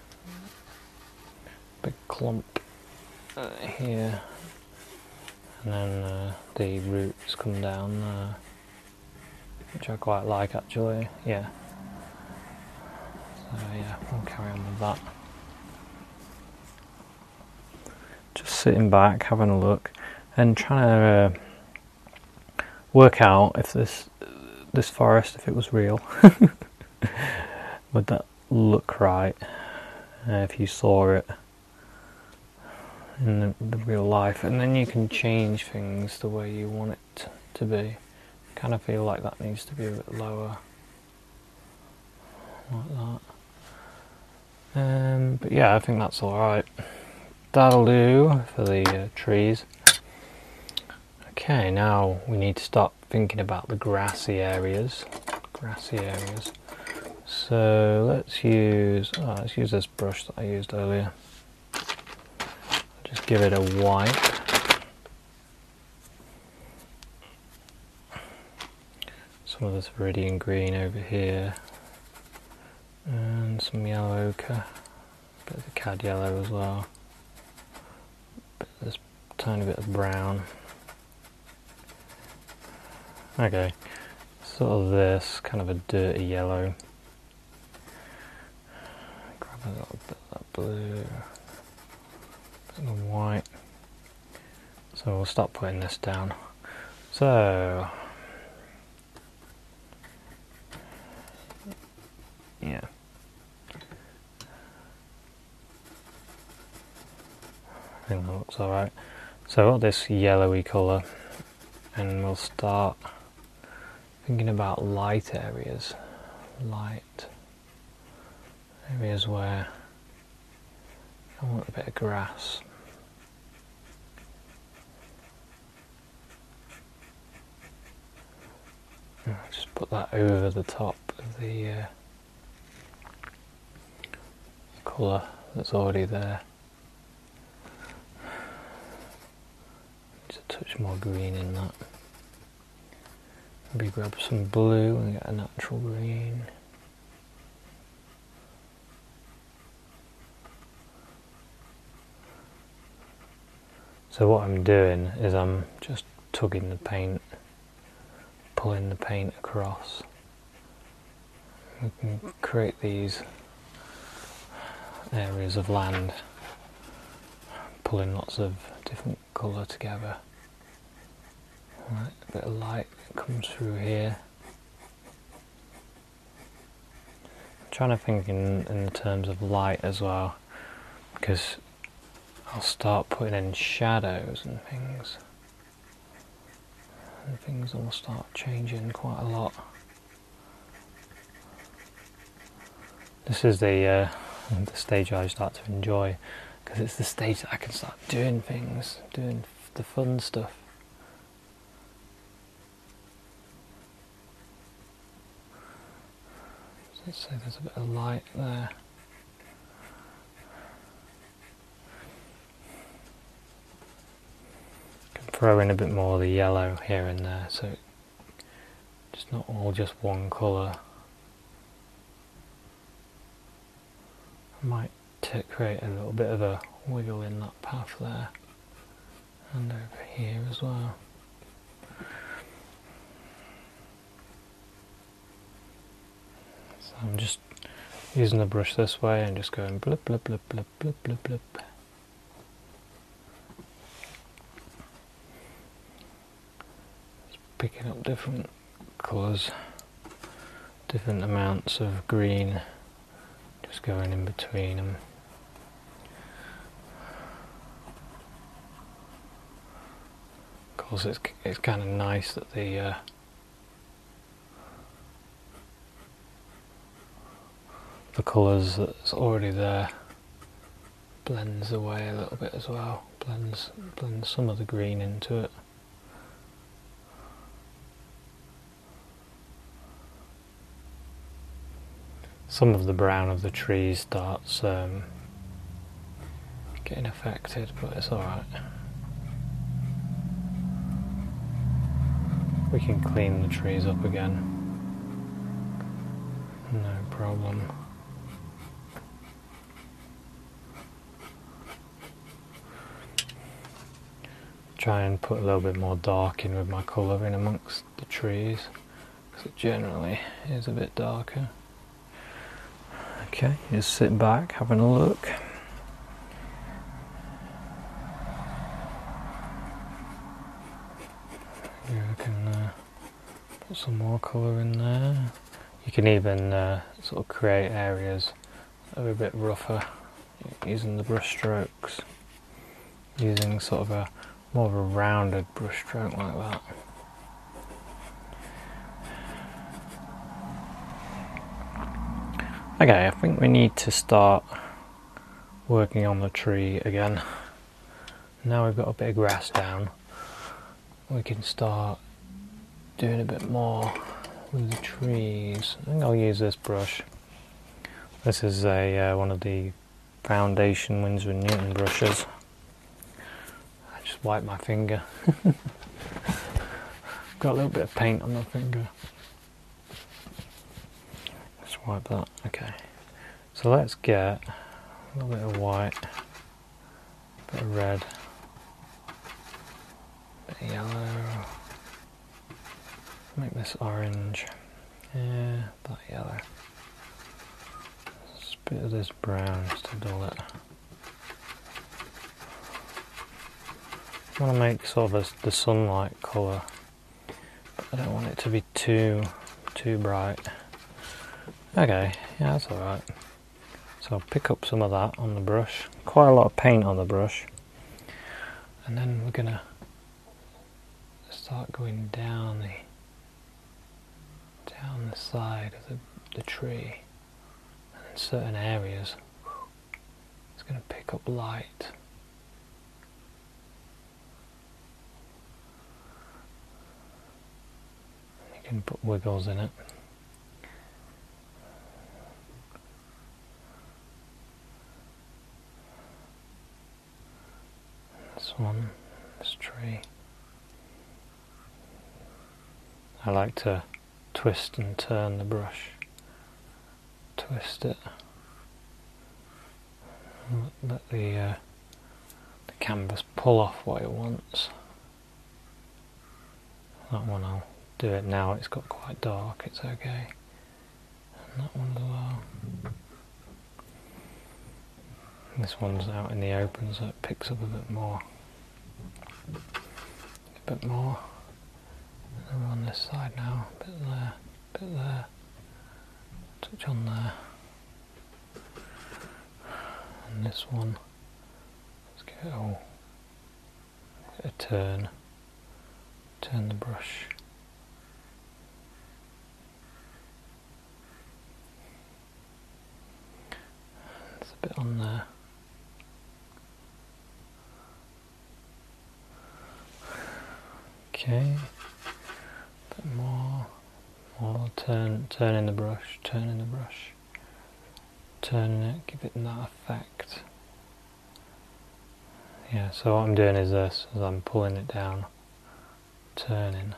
clump here. And then the roots come down there, which I quite like actually. Yeah. So yeah, we'll carry on with that. Just sitting back, having a look, and trying to work out if this forest, if it was real, would that look right if you saw it in the real life, and then you can change things the way you want it to be. Kind of feel like that needs to be a bit lower, like that. But yeah, I think that's alright. That'll do for the trees. Okay, now we need to start thinking about the grassy areas. So let's use this brush that I used earlier. Just give it a wipe. Some of this Viridian green over here, and some yellow ochre, a bit of the cad yellow as well. This tiny bit of brown. Okay, sort of this kind of a dirty yellow. Grab a little bit of that blue, bit of the white. So we'll start putting this down. So yeah, I think that looks alright. So I've got this yellowy colour, and we'll start thinking about light areas. Light areas where I want a bit of grass. Just put that over the top of the colour that's already there. Just a touch more green in that. Maybe grab some blue and get a natural green. So what I'm doing is I'm just tugging the paint, pulling the paint across. We can create these areas of land, pulling lots of different colour together. Right, a bit of light comes through here. I'm trying to think in terms of light as well, because I'll start putting in shadows and things will start changing quite a lot. This is the stage I start to enjoy, because it's the stage that I can start doing things, doing the fun stuff. So let's say there's a bit of light there. Throw in a bit more of the yellow here and there, so it's not all just one colour. I might create a little bit of a wiggle in that path there, and over here as well. So I'm just using the brush this way and just going blip blip blip blip blip blip blip. Picking up different colours, different amounts of green, just going in between them. Of course, it's kind of nice that the colours that's already there blends away a little bit as well. Blends some of the green into it. Some of the brown of the trees starts getting affected, but it's alright. We can clean the trees up again. No problem. Try and put a little bit more dark in with my colour in amongst the trees, because it generally is a bit darker. Okay, just sit back, having a look. You can put some more colour in there. You can even sort of create areas that are a bit rougher using the brush strokes, using sort of a more of a rounded brush stroke like that. Okay, I think we need to start working on the tree again. Now we've got a bit of grass down, we can start doing a bit more with the trees. I think I'll use this brush. This is one of the Foundation Winsor & Newton brushes. I just wiped my finger. Got a little bit of paint on my finger. Wipe that. Okay, so let's get a little bit of white, a bit of red, a bit of yellow, make this orange, yeah, that yellow, just a bit of this brown just to dull it. I want to make sort of the sunlight colour, but I don't want it to be too bright. Okay, yeah, that's alright. So I'll pick up some of that on the brush. Quite a lot of paint on the brush. And then we're going to start going down the side of the tree, and in certain areas it's going to pick up light. You can put wiggles in it. This one, this tree. I like to twist and turn the brush. Twist it. Let the canvas pull off what it wants. That one I'll do it now, it's got quite dark, it's okay. And that one as well. This one's out in the open, so it picks up a bit more. A bit more. And we're on this side now, a bit there, a bit there. Touch on there. And this one, let's get a turn. Turn the brush. There's a bit on there. Okay. A bit more. More. Turning the brush. Turning the brush. Turning it. Give it that effect. Yeah. So what I'm doing is this: as I'm pulling it down, turning,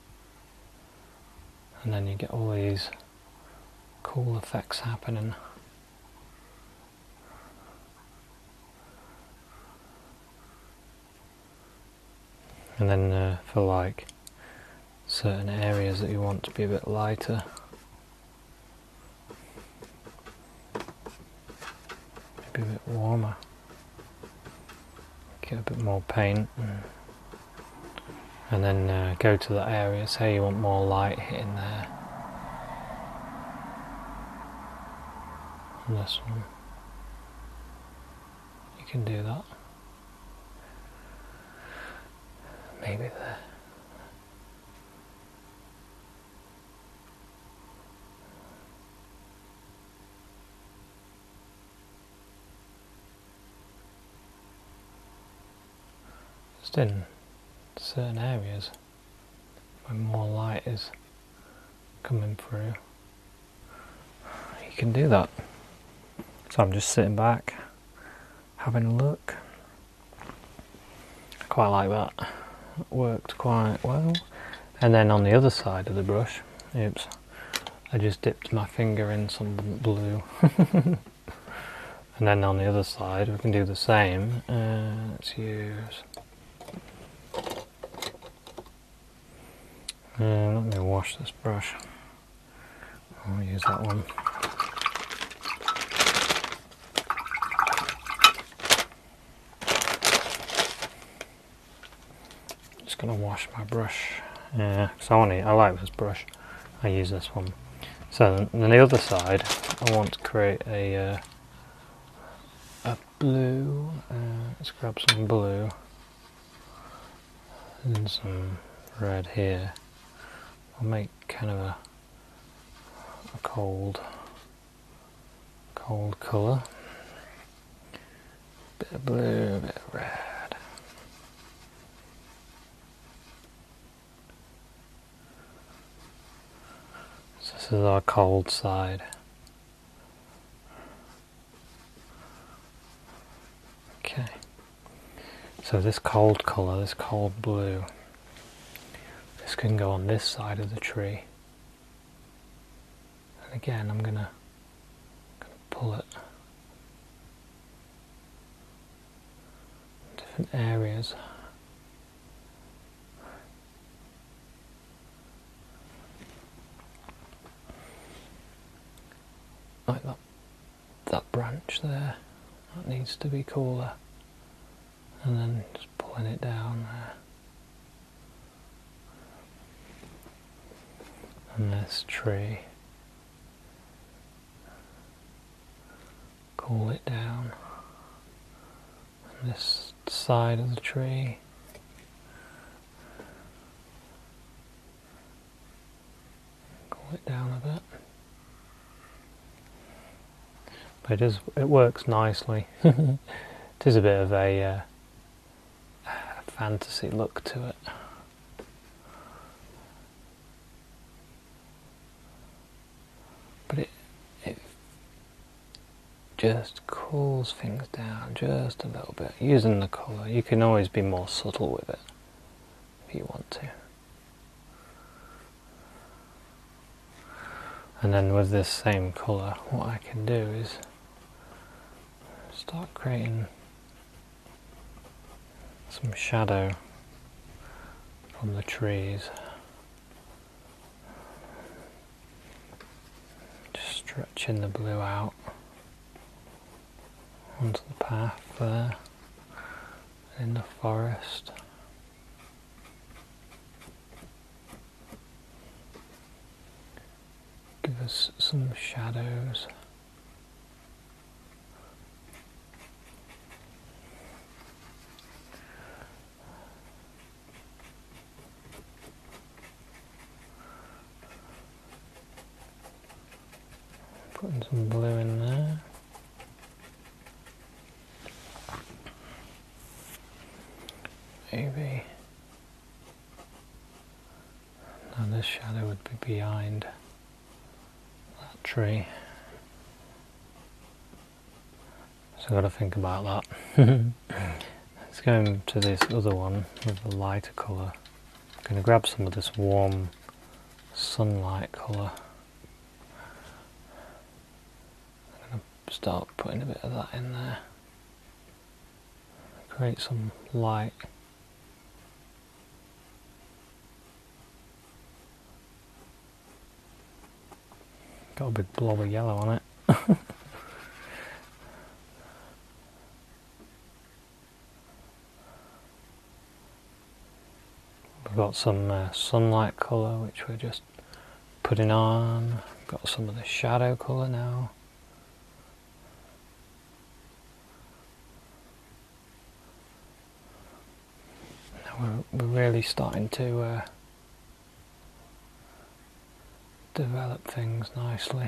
and then you get all these cool effects happening. And then for like certain areas that you want to be a bit lighter, maybe a bit warmer, get a bit more paint, and then go to that area, say you want more light hitting there. And this one, you can do that. Maybe there. Just in certain areas where more light is coming through, you can do that. So I'm just sitting back, having a look. I quite like that. It worked quite well. And then on the other side of the brush, oops, I just dipped my finger in some blue. And then on the other side we can do the same. Let's use, let me wash this brush. I'll use that one. Just gonna wash my brush. Yeah, so I like this brush. I use this one. So on the other side, I want to create a blue. Let's grab some blue and some red here. I'll make kind of a cold colour. Bit of blue, a bit of red. So this is our cold side. Okay. So this cold colour, this cold blue, this can go on this side of the tree. And again, I'm gonna pull it. Different areas. Like that branch there, that needs to be cooler. And then just pulling it down there. And this tree, cool it down. And this side of the tree, pull it down a bit. But it works nicely. It is a bit of a fantasy look to it. But it just cools things down just a little bit. Using the colour, you can always be more subtle with it if you want to. And then with this same colour, what I can do is start creating some shadow from the trees. Just stretching the blue out onto the path there in the forest. Give us some shadows. Putting some blue in there. Maybe. Now this shadow would be behind that tree. So I've got to think about that. Let's go into this other one with the lighter colour. I'm going to grab some of this warm sunlight colour. I'm going to start putting a bit of that in there. Create some light. Got a big blob of yellow on it. We've got some sunlight colour which we're just putting on. Got some of the shadow colour now. Now we're really starting to develop things nicely.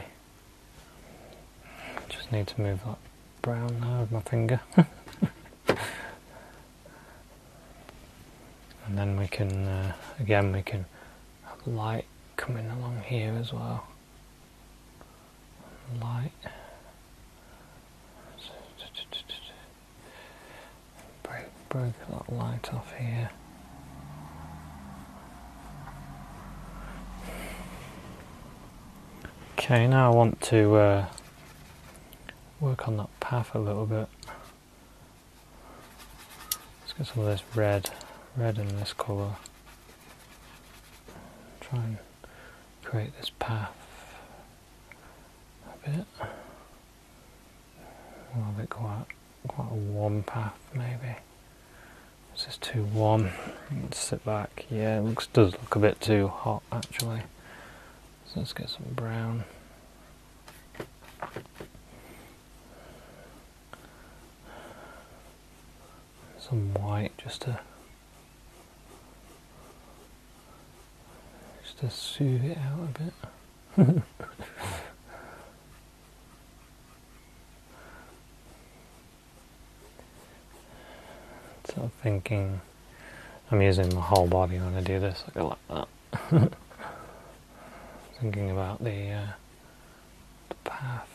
Just need to move that brown now with my finger. And then we can, again, we can have light coming along here as well. Light. Break that light off here. Okay, now I want to work on that path a little bit. Let's get some of this red in this colour. Try and create this path a bit. Well, a bit quite a warm path maybe. Is this too warm? Let's sit back. Yeah, it does look a bit too hot actually. So let's get some brown. Some white just to soothe it out a bit. So I'm thinking, I'm using my whole body when I do this, I go like that. Thinking about the path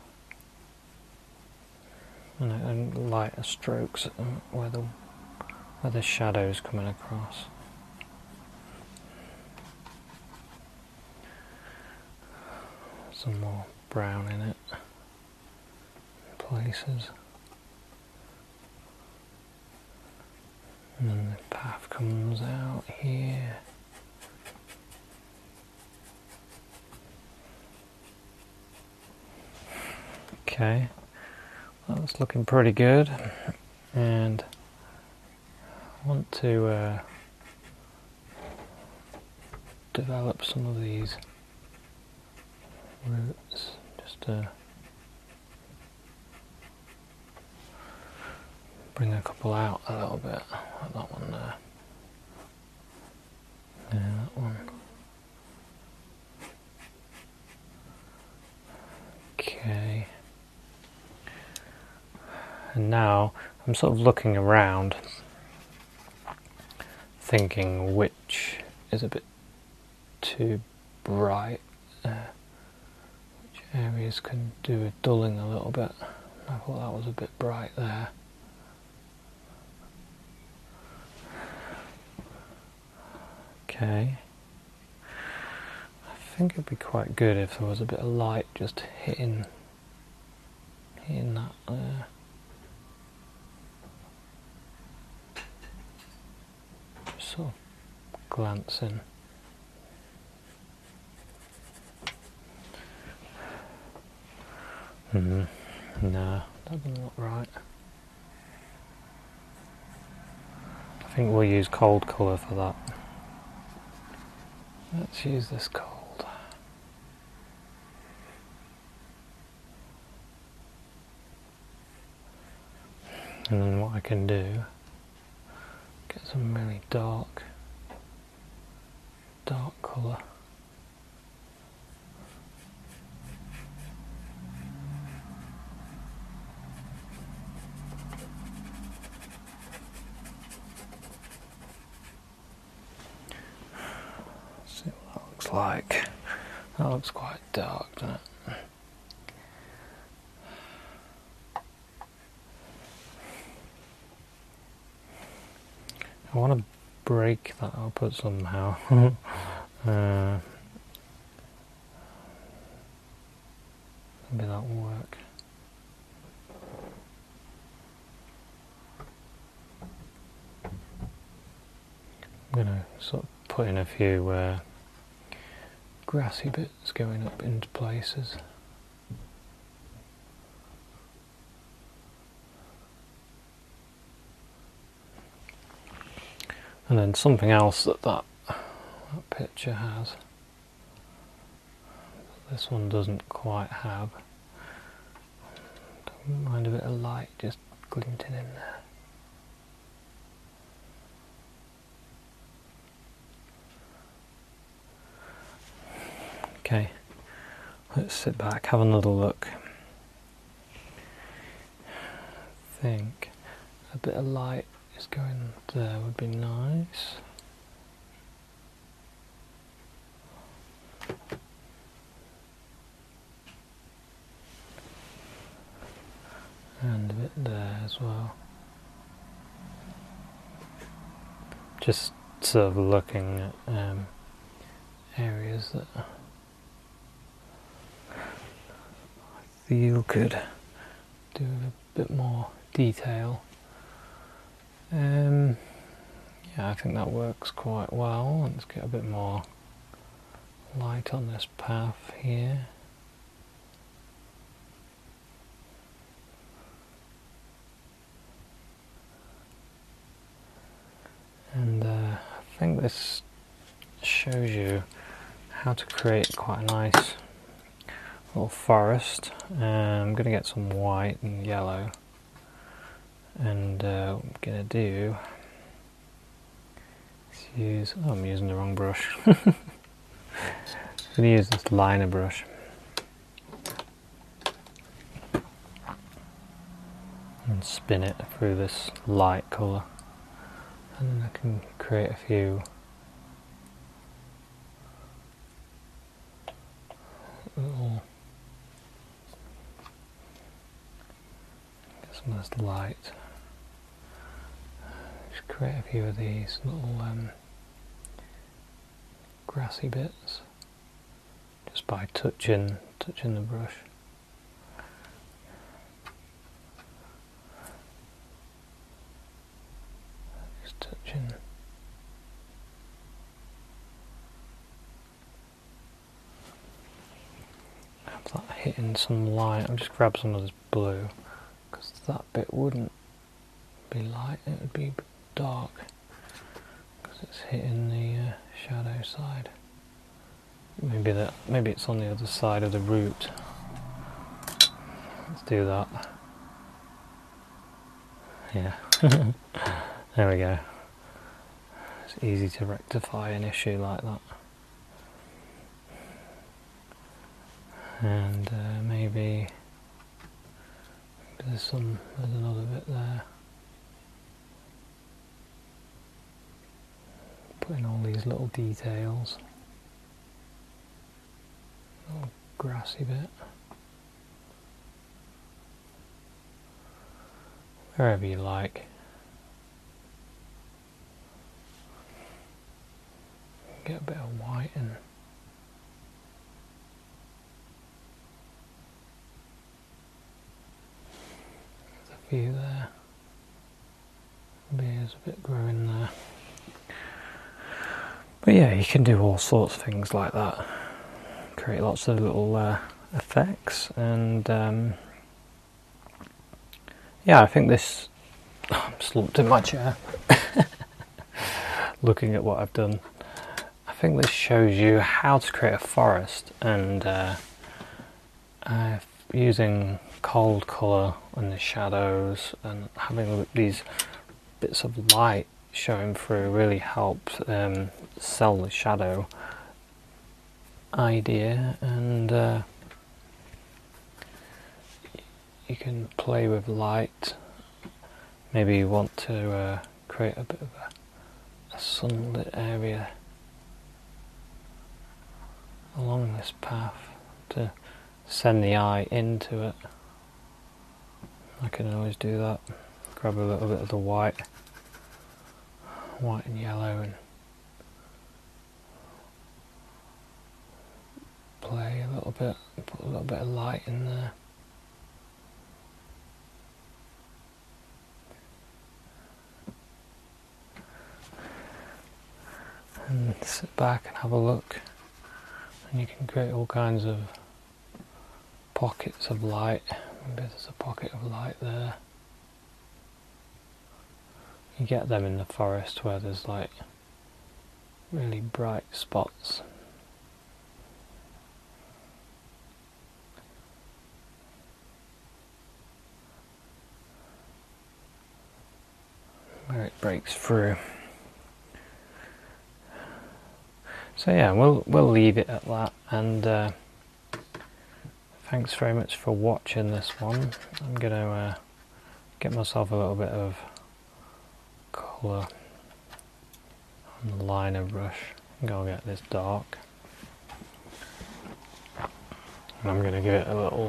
and lighter strokes where the shadow's coming across. Some more brown in it in places. And then the path comes out here. Okay, well, that's looking pretty good, and I want to develop some of these roots, just to bring a couple out a little bit, like that one there. Yeah, that one. And now I'm sort of looking around, thinking which is a bit too bright, which areas can do with dulling a little bit. I thought that was a bit bright there. Okay. I think it'd be quite good if there was a bit of light just hitting that there. Just sort of glancing. No, that doesn't look right. I think we'll use cold colour for that. Let's use this cold. And then what I can do, get some really dark colour. See what that looks like. That looks quite dark, doesn't it? I want to break that output somehow. Maybe that will work. I'm going to sort of put in a few grassy bits going up into places. And then something else that picture has, but this one doesn't quite have. Don't mind a bit of light just glinting in there. Okay, let's sit back, have another look. I think a bit of light is going there would be nice. And a bit there as well. Just sort of looking at areas that I feel could do a bit more detail. Yeah, I think that works quite well. Let's get a bit more light on this path here. And I think this shows you how to create quite a nice little forest. I'm going to get some white and yellow, and what I'm going to do is use, oh, I'm using the wrong brush. I'm going to use this liner brush. And spin it through this light colour. And then I can create a few little, get some of this light. Just create a few of these little grassy bits just by touching the brush. Just touching. Have that hitting some light. I'll just grab some of this blue because that bit wouldn't be light, it would be dark because it's hitting the shadow side. Maybe it's on the other side of the root. Let's do that. Yeah. There we go. It's easy to rectify an issue like that. And maybe do there's another bit there. Putting all these little details. Little grassy bit. Wherever you like. Get a bit of white in. There's a few there. There's a bit growing there. But yeah, you can do all sorts of things like that. Create lots of little effects, and yeah, I think this... I'm slumped in my chair looking at what I've done. I think this shows you how to create a forest, and using cold colour and the shadows and having these bits of light showing through really helps sell the shadow idea, and you can play with light. Maybe you want to create a bit of a sunlit area along this path to send the eye into it. I can always do that. Grab a little bit of the white and yellow and play a little bit, put a little bit of light in there. And sit back and have a look, and you can create all kinds of pockets of light. Maybe there's a pocket of light there. You get them in the forest where there's like really bright spots. Where it breaks through. So yeah, we'll leave it at that, and thanks very much for watching this one. I'm going to get myself a little bit of colour on the liner brush. I'm going to get this dark. And I'm going to give it a little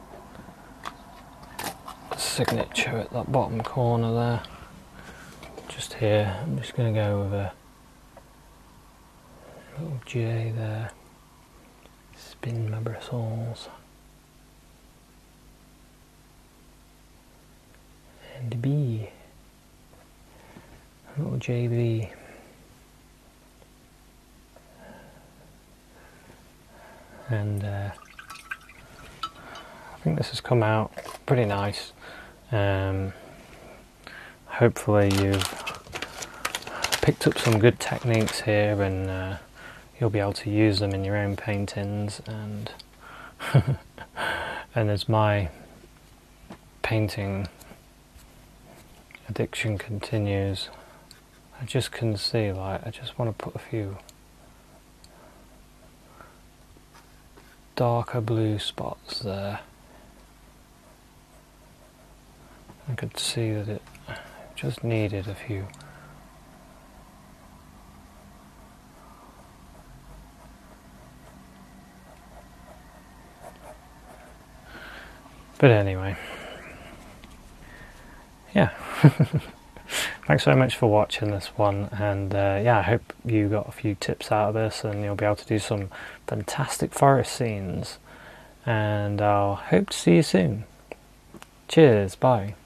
signature at that bottom corner there. Just here, I'm just going to go with a little J there. Spin my bristles. And B. A little JB. And I think this has come out pretty nice. Hopefully you've picked up some good techniques here, and you'll be able to use them in your own paintings, and and as my painting addiction continues, I just can see, like, I just want to put a few darker blue spots there. I could see that it just needed a few. But anyway, yeah. Thanks so much for watching this one, and yeah, I hope you got a few tips out of this and you'll be able to do some fantastic forest scenes, and I'll hope to see you soon. Cheers, bye.